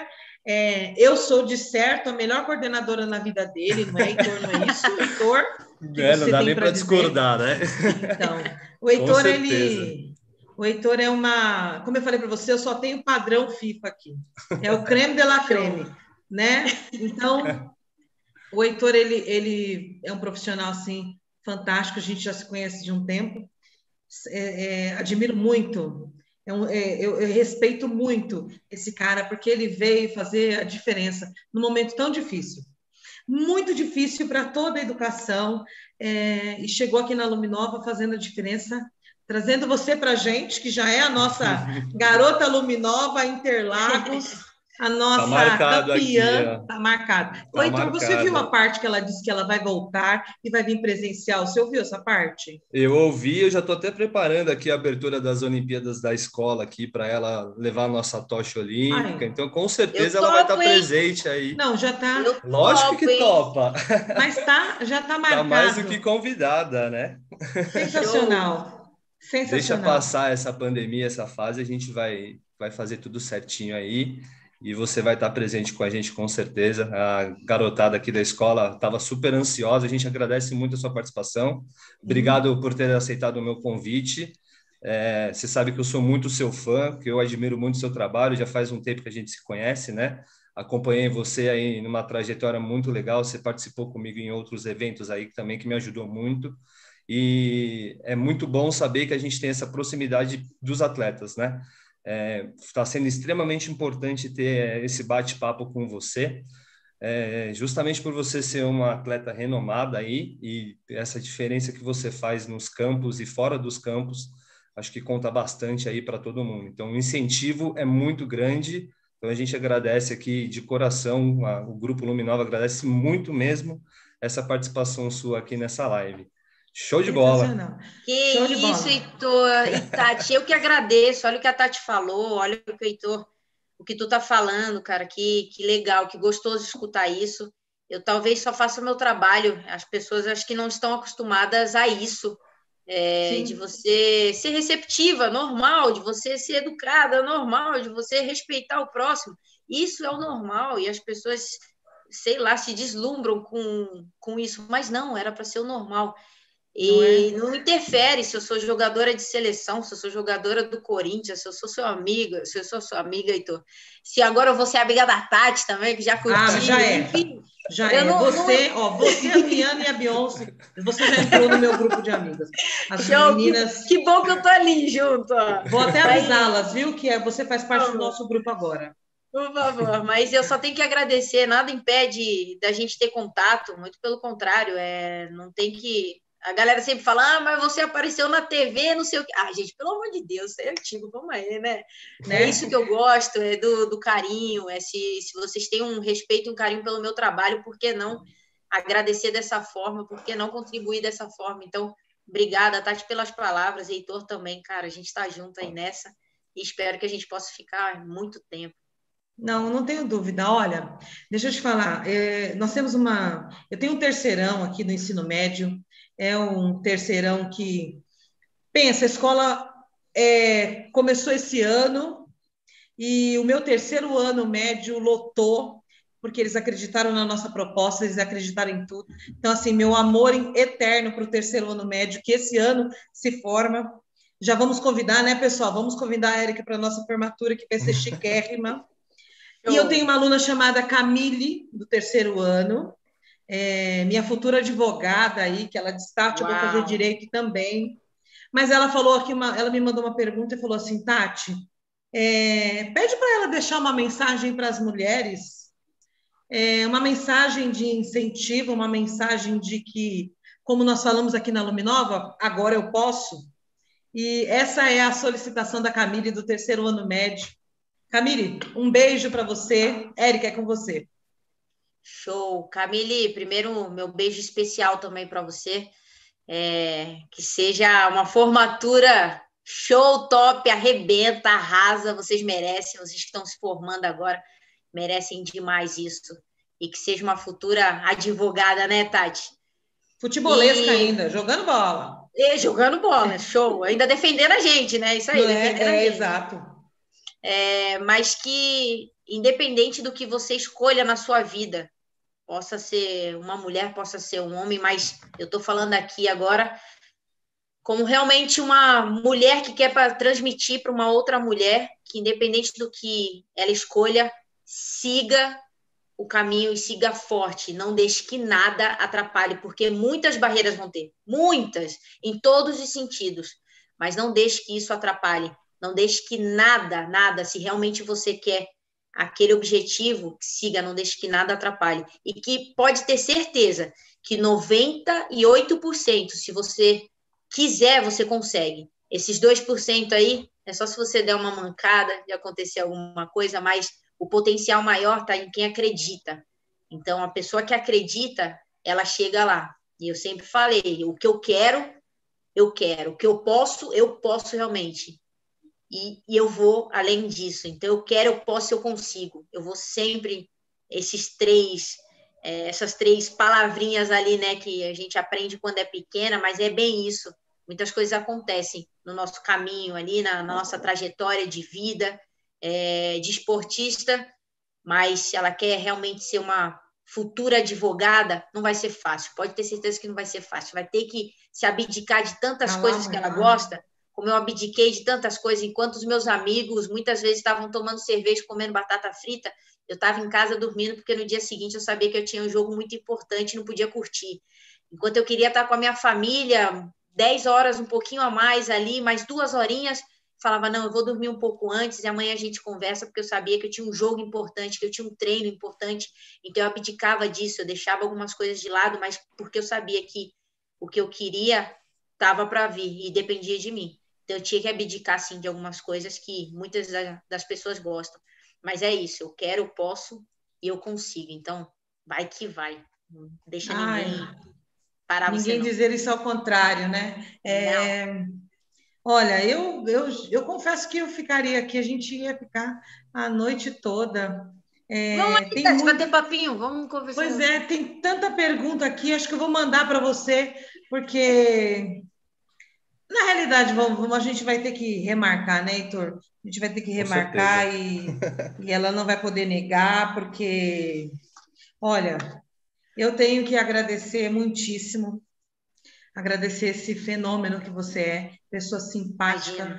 S1: É, eu sou, de certo, a melhor coordenadora na vida dele, não é, Heitor? Não é isso, Heitor? Que
S3: É, não
S1: você
S3: dá
S1: tem
S3: nem
S1: para
S3: para
S1: dizer?
S3: discordar, né?
S1: Então, o
S3: Com
S1: Heitor,
S3: certeza.
S1: ele... O Heitor é uma... Como eu falei para você, eu só tenho padrão FIFA aqui. É o creme de la creme, né? Então, o Heitor, ele, ele é um profissional, assim, fantástico. A gente já se conhece de um tempo. É, é, admiro muito, é um, é, eu, eu respeito muito esse cara, porque ele veio fazer a diferença num momento tão difícil, muito difícil para toda a educação, é, e chegou aqui na Luminova fazendo a diferença, trazendo você para a gente, que já é a nossa garota Luminova Interlagos, a
S3: Tá
S1: nossa
S3: marcado aqui,
S1: campeã,
S3: ó.
S1: está marcada. Ô,
S3: Tá
S1: Heitor, você viu a
S3: marcado.
S1: parte que ela disse que ela vai voltar e vai vir presencial? Você ouviu essa parte?
S3: Eu ouvi, eu já estou até preparando aqui a abertura das Olimpíadas da escola aqui para ela levar a nossa tocha olímpica.
S1: Ai,
S3: Então, com
S2: Eu
S3: certeza ela vai estar
S2: topo, hein?
S3: presente aí.
S1: não, já está,
S2: Eu
S3: Lógico que
S2: topo, hein?
S3: topa.
S1: mas tá, já está
S3: Tá mais do que
S1: marcado.
S3: convidada, né?
S2: Show.
S1: Sensacional,
S3: Deixa
S1: sensacional.
S3: passar essa pandemia, essa fase, a gente vai, vai fazer tudo certinho aí. E você vai estar presente com a gente, com certeza. A garotada aqui da escola estava super ansiosa. A gente agradece muito a sua participação.
S1: Sim,
S3: Obrigado por ter aceitado o meu convite. É, você sabe que eu sou muito seu fã, que eu admiro muito o seu trabalho. Já faz um tempo que a gente se conhece, né? Acompanhei você aí numa trajetória muito legal. Você participou comigo em outros eventos aí também, que me ajudou muito. E é muito bom saber que a gente tem essa proximidade dos atletas, né? Está é, sendo extremamente importante ter esse bate-papo com você, é, justamente por você ser uma atleta renomada aí e essa diferença que você faz nos campos e fora dos campos, acho que conta bastante aí para todo mundo. Então, o incentivo é muito grande. Então, a gente agradece aqui de coração, a, o Grupo Luminova agradece muito mesmo essa participação sua aqui nessa live. Show de bola!
S1: sensacional.
S2: Que
S1: Show de
S2: isso,
S1: bola.
S2: Heitor. E Tati, eu que agradeço. Olha o que a Tati falou, olha o que o Heitor, o que tu tá falando, cara. Que, que legal, que gostoso escutar isso. Eu talvez só faça o meu trabalho. As pessoas acho que não estão acostumadas a isso. É, de
S1: Sim,
S2: você ser receptiva, normal, de você ser educada, normal, de você respeitar o próximo. Isso é o normal e as pessoas, sei lá, se deslumbram com, com isso, mas não, era para ser o normal.
S1: não
S2: E
S1: é?
S2: não interfere se eu sou jogadora de seleção, se eu sou jogadora do Corinthians, se eu sou sua amiga, se eu sou sua amiga, Heitor. Se agora eu vou ser amiga da Tati também, que já
S1: Ah, já
S2: curti,
S1: é.
S2: enfim.
S1: Já
S2: Eu
S1: é.
S2: não, não.
S1: Você, ó, você, a Luiana e a Beyoncé, você já entrou no meu grupo de amigas. As
S2: Show, que,
S1: meninas,
S2: que bom que eu tô ali junto. Ó.
S1: vou até
S2: Mas,
S1: avisá-las, viu, que é, você faz parte do nosso grupo agora.
S2: por favor, mas eu só tenho que agradecer, nada impede da gente ter contato, muito pelo contrário, é, não tem que. A galera sempre fala, ah, mas você apareceu na T V, não sei o quê. Ah, gente, pelo amor de Deus, isso é antigo, vamos aí, né? É isso
S1: Né?
S2: que eu gosto, é do, do carinho, é se, se vocês têm um respeito e um carinho pelo meu trabalho, por que não agradecer dessa forma, por que não contribuir dessa forma? Então, obrigada, Tati, pelas palavras, Heitor também, cara, a gente está junto aí nessa e espero que a gente possa ficar muito tempo.
S1: Não, não tenho dúvida. Olha, deixa eu te falar, é, nós temos uma. Eu tenho um terceirão aqui no ensino médio, é um terceirão que. Pensa, a escola é, começou esse ano e o meu terceiro ano médio lotou, porque eles acreditaram na nossa proposta, eles acreditaram em tudo. Então, assim, meu amor eterno para o terceiro ano médio, que esse ano se forma. Já vamos convidar, né, pessoal? Vamos convidar a Érica para a nossa formatura, que vai ser chiquérrima. E eu tenho
S2: Show.
S1: uma aluna chamada Camille, do terceiro ano, é, minha futura advogada aí, que ela diz, Tati, eu vou fazer
S2: Uau.
S1: direito também. Mas ela falou aqui, uma, ela me mandou uma pergunta e falou assim, Tati, é, pede para ela deixar uma mensagem para as mulheres, é, uma mensagem de incentivo, uma mensagem de que, como nós falamos aqui na Luminova, agora eu posso. E essa é a solicitação da Camille do terceiro ano médio. Camille, um beijo para você. Érica, é com você.
S2: Show. Camille, primeiro, meu beijo especial também para você. É, que seja uma formatura show, top, arrebenta, arrasa. Vocês merecem, vocês que estão se formando agora, merecem demais isso. E que seja uma futura advogada, né, Tati?
S1: Futebolesca
S2: E,
S1: ainda, jogando bola.
S2: e jogando bola, show. Ainda defendendo a gente, né? Isso
S1: Não
S2: aí, defendendo a
S1: é, é
S2: gente.
S1: exato.
S2: É, mas que independente do que você escolha na sua vida, possa ser uma mulher, possa ser um homem, mas eu estou falando aqui agora como realmente uma mulher que quer pra transmitir para uma outra mulher que, independente do que ela escolha, siga o caminho e siga forte, não deixe que nada atrapalhe, porque muitas barreiras vão ter, muitas, em todos os sentidos, mas não deixe que isso atrapalhe, não deixe que nada, nada, se realmente você quer aquele objetivo, siga, não deixe que nada atrapalhe, e que pode ter certeza que noventa e oito por cento, se você quiser, você consegue. Esses dois por cento aí, é só se você der uma mancada de acontecer alguma coisa, mas o potencial maior está em quem acredita. Então, a pessoa que acredita, ela chega lá. E eu sempre falei, o que eu quero, eu quero. O que eu posso, eu posso realmente. E, e eu vou além disso. Então, eu quero, eu posso, eu consigo. Eu vou sempre, esses três, é, essas três palavrinhas ali, né, que a gente aprende quando é pequena, mas é bem isso. Muitas coisas acontecem no nosso caminho ali, na, na nossa trajetória de vida, é, de esportista, mas se ela quer realmente ser uma futura advogada, não vai ser fácil. Pode ter certeza que não vai ser fácil. Vai ter que se abdicar de tantas
S1: Ah,
S2: coisas que ela gosta, como eu abdiquei de tantas coisas, enquanto os meus amigos muitas vezes estavam tomando cerveja, comendo batata frita, eu estava em casa dormindo, porque no dia seguinte eu sabia que eu tinha um jogo muito importante e não podia curtir. Enquanto eu queria estar com a minha família, dez horas, um pouquinho a mais ali, mais duas horinhas, falava, não, eu vou dormir um pouco antes e amanhã a gente conversa, porque eu sabia que eu tinha um jogo importante, que eu tinha um treino importante, então eu abdicava disso, eu deixava algumas coisas de lado, mas porque eu sabia que o que eu queria estava para vir e dependia de mim. Então eu tinha que abdicar, sim, de algumas coisas que muitas das pessoas gostam. Mas é isso, eu quero, eu posso e eu consigo. Então, vai que vai. Não deixa
S1: Ai,
S2: ninguém parar você,
S1: ninguém
S2: não.
S1: dizer isso ao contrário, né?
S2: Não.
S1: É, olha, eu, eu, eu confesso que eu ficaria aqui, a gente ia ficar a noite toda.
S2: Vamos
S1: É,
S2: aí,
S1: tem
S2: Tati,
S1: muito.
S2: bater papinho, vamos
S1: Pois
S2: conversar.
S1: é, tem tanta pergunta aqui, acho que eu vou mandar para você, porque na realidade vamos, vamos- a gente vai ter que remarcar, né, Heitor? A gente vai ter que
S3: Com certeza.
S1: remarcar e, e ela não vai poder negar, porque, olha, eu tenho que agradecer muitíssimo, agradecer esse fenômeno que você é, pessoa simpática,
S2: Imagina.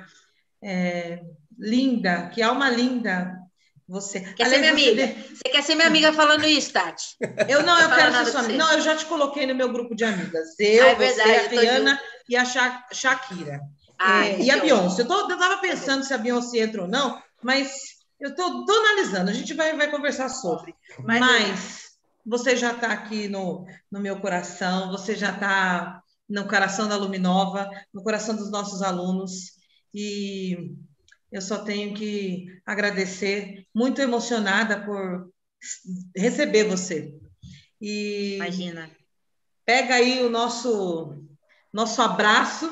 S1: linda, que alma linda você.
S2: Quer ser
S1: Aliás,
S2: minha
S1: você.
S2: amiga?
S1: de-
S2: Você quer ser minha amiga falando isso, Tati?
S1: Eu não,
S2: Quer
S1: eu
S2: falar
S1: quero ser
S2: nada
S1: sua
S2: com
S1: amiga.
S2: você?
S1: Não, eu já te coloquei no meu grupo de amigas.
S2: Ah,
S1: Eu,
S2: é
S1: você, a
S2: verdade, eu tô
S1: Rihanna
S2: junto.
S1: e a Sha- Shakira.
S2: Ai,
S1: É, e a
S2: show.
S1: Beyoncé. Eu, tô, eu tava
S2: Meu Deus.
S1: pensando se a Beyoncé entra ou não, mas eu tô, tô analisando. A gente vai, vai conversar sobre.
S2: Vai ver.
S1: Mas você já está aqui no, no meu coração, você já está no coração da Luminova, no coração dos nossos alunos. E eu só tenho que agradecer, muito emocionada por receber você. E
S2: Imagina.
S1: pega aí o nosso nosso abraço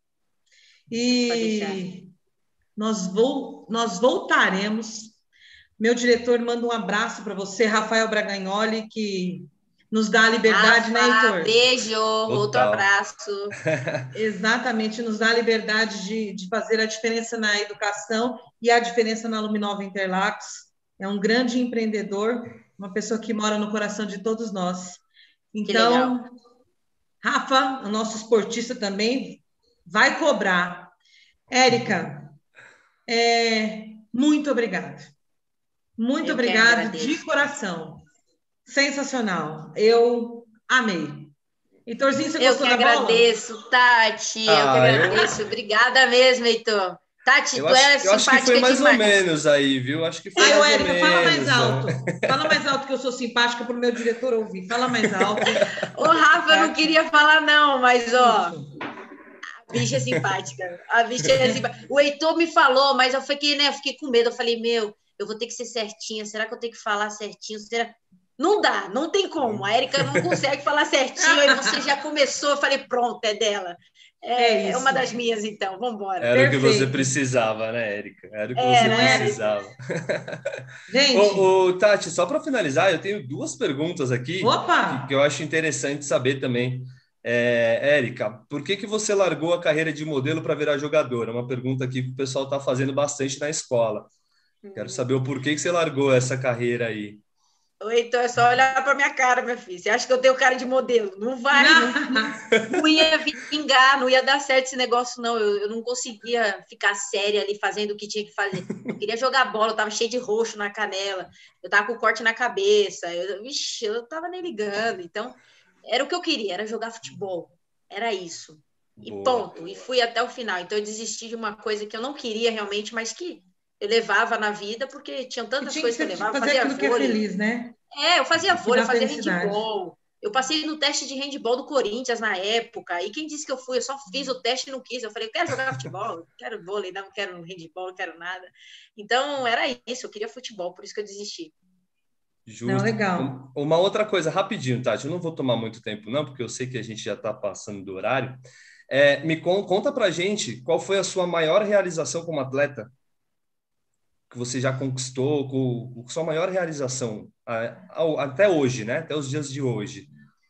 S2: Pode deixar.
S1: e nós, vol nós voltaremos. Meu diretor manda um abraço para você, Rafael Bragagnoli, que nos dá a liberdade, né,
S2: Rafa,
S1: Heitor?
S2: beijo. Outro
S3: Total.
S2: abraço.
S1: Exatamente, nos dá a liberdade de, de fazer a diferença na educação e a diferença na Luminova Interlagos. É um grande empreendedor, uma pessoa que mora no coração de todos nós.
S2: Que legal.
S1: Então, Rafa, o nosso esportista também, vai cobrar. Érica, é, muito obrigado. Muito
S2: Eu que
S1: obrigado de
S2: agradeço.
S1: coração. Sensacional. Eu amei. Heitorzinho, você
S2: Eu
S1: gostou
S2: que
S1: da bola?
S2: agradeço, Tati. Eu que
S3: Ah, eu,
S2: agradeço. Obrigada mesmo, Heitor. Tati,
S3: eu
S2: tu
S3: acho,
S2: é
S3: eu acho que foi
S2: simpática
S3: mais ou
S2: demais.
S3: menos aí, viu? Acho que foi
S1: Ei, ô,
S3: mais ou
S1: Érica, fala mais
S3: menos. Né?
S1: alto. Fala mais alto que eu sou simpática para o meu diretor ouvir. Fala mais alto.
S2: O Rafa eu não
S1: Tá?
S2: queria falar, não, mas ó,
S1: Isso.
S2: a bicha é simpática. A bicha é simpática. O Heitor me falou, mas eu fiquei, né? Eu fiquei com medo. Eu falei, meu, eu vou ter que ser certinha. Será que eu tenho que falar certinho? Será? Não dá, não tem como. A Érica não consegue falar certinho. Aí você já começou, eu falei, pronto, é dela.
S1: É
S2: É, é uma
S1: isso.
S2: das minhas, então. Vamos embora.
S3: Era o que você
S1: Perfeito.
S3: precisava, né, Érica? Era o que você
S2: Era,
S1: Não
S2: era.
S1: é?
S3: precisava.
S1: Gente,
S3: Ô, ô, Tati, só para finalizar, eu tenho duas perguntas aqui
S1: opa!
S3: que, que eu acho interessante saber também. É, Érica, por que, que você largou a carreira de modelo para virar jogadora? É uma pergunta aqui que o pessoal está fazendo bastante na escola. Quero saber o porquê que você largou essa carreira aí.
S2: Então é só olhar para minha cara, minha filha. Você acha que eu tenho cara de modelo? Não vai, não, não ia vingar, não ia dar certo esse negócio, não. Eu, eu não conseguia ficar séria ali fazendo o que tinha que fazer. Eu queria jogar bola, eu tava cheio de roxo na canela, eu tava com corte na cabeça, eu, vixi, eu tava nem ligando. Então, era o que eu queria, era jogar futebol. Era isso. E
S3: Boa.
S2: ponto. E fui até o final. Então, eu desisti de uma coisa que eu não queria realmente, mas que eu levava na vida, porque tinham tantas coisas que eu levava.
S1: Fazer
S2: fazia
S1: aquilo que é
S2: vôlei.
S1: feliz, né?
S2: É, eu fazia vôlei, eu fazia
S1: felicidade.
S2: handball. Eu passei no teste de handball do Corinthians na época. E quem disse que eu fui? Eu só fiz o teste e não quis. Eu falei, eu quero jogar futebol, eu quero vôlei, não quero handball, não quero nada. Então, era isso, eu queria futebol, por isso que eu desisti.
S3: Justo.
S1: Não, legal.
S3: Uma outra coisa, rapidinho, Tati, eu não vou tomar muito tempo, não, porque eu sei que a gente já está passando do horário. É, me con conta pra gente qual foi a sua maior realização como atleta que você já conquistou, com, com sua maior realização a, ao, até hoje, né? Até os dias de hoje.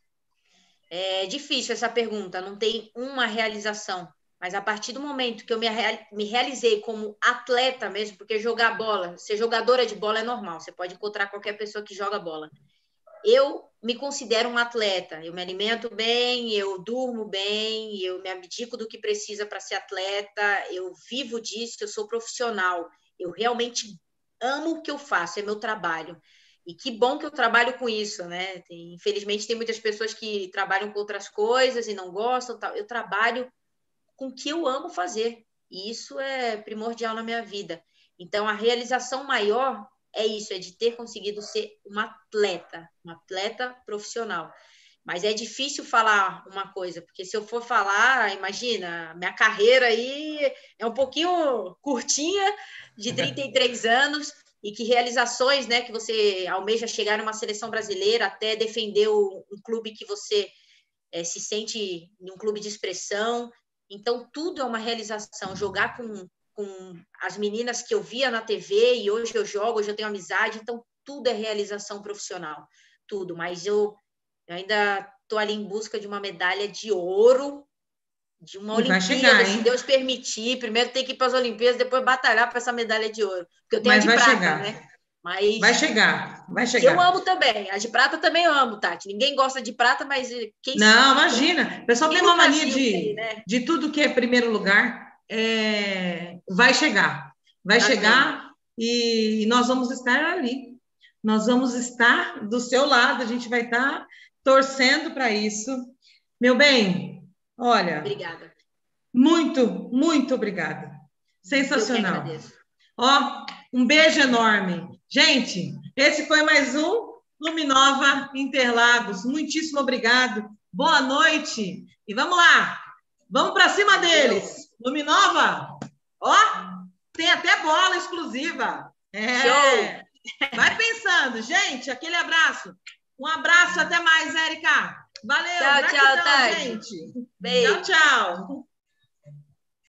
S2: É difícil essa pergunta, não tem uma realização. Mas a partir do momento que eu me, me realizei como atleta mesmo, porque jogar bola, ser jogadora de bola é normal, você pode encontrar qualquer pessoa que joga bola. Eu me considero um atleta, eu me alimento bem, eu durmo bem, eu me abdico do que precisa para ser atleta, eu vivo disso, eu sou profissional, eu realmente amo o que eu faço, é meu trabalho. E que bom que eu trabalho com isso, né? Tem, infelizmente, tem muitas pessoas que trabalham com outras coisas e não gostam, tal. Eu trabalho com o que eu amo fazer, e isso é primordial na minha vida. Então, a realização maior é isso, é de ter conseguido ser uma atleta, uma atleta profissional. Mas é difícil falar uma coisa, porque se eu for falar, imagina, minha carreira aí é um pouquinho curtinha, de trinta e três anos, e que realizações, né, que você almeja chegar numa seleção brasileira, até defender o, um clube que você é, se sente em um clube de expressão. Então, tudo é uma realização. Jogar com, com as meninas que eu via na T V e hoje eu jogo, hoje eu tenho amizade, então tudo é realização profissional, tudo. Mas eu, eu ainda estou ali em busca de uma medalha de ouro, de uma
S1: E vai
S2: Olimpíada,
S1: chegar,
S2: se
S1: hein?
S2: Deus permitir. Primeiro tem que ir para as Olimpíadas, depois batalhar para essa medalha de ouro. Porque eu tenho
S1: Mas
S2: a de
S1: vai
S2: prata,
S1: chegar.
S2: né? Mas
S1: vai chegar, vai
S2: eu
S1: chegar.
S2: amo também. A de prata também eu amo, Tati. Ninguém gosta de prata, mas quem
S1: Não, imagina. O pessoal
S2: quem
S1: tem
S2: no
S1: uma mania
S2: Brasil
S1: de,
S2: tem, né?
S1: de tudo que é primeiro lugar. É, vai chegar. Vai
S2: Amém.
S1: chegar e nós vamos estar ali. Nós vamos estar do seu lado, a gente vai estar torcendo para isso. Meu bem, olha,
S2: Obrigada.
S1: muito, muito obrigada.
S2: Eu que
S1: Sensacional.
S2: agradeço.
S1: Ó, um beijo enorme. Gente, esse foi mais um Luminova Interlagos. Muitíssimo obrigado. Boa noite. E vamos lá. Vamos para cima deles. Luminova, ó, tem até bola exclusiva. É.
S2: Show!
S1: Vai pensando. Gente, aquele abraço. Um abraço, até mais, Érica. Valeu,
S2: Tchau,
S1: gratidão,
S2: tchau, Tati.
S1: gente.
S2: Beijo.
S1: Tchau, tchau.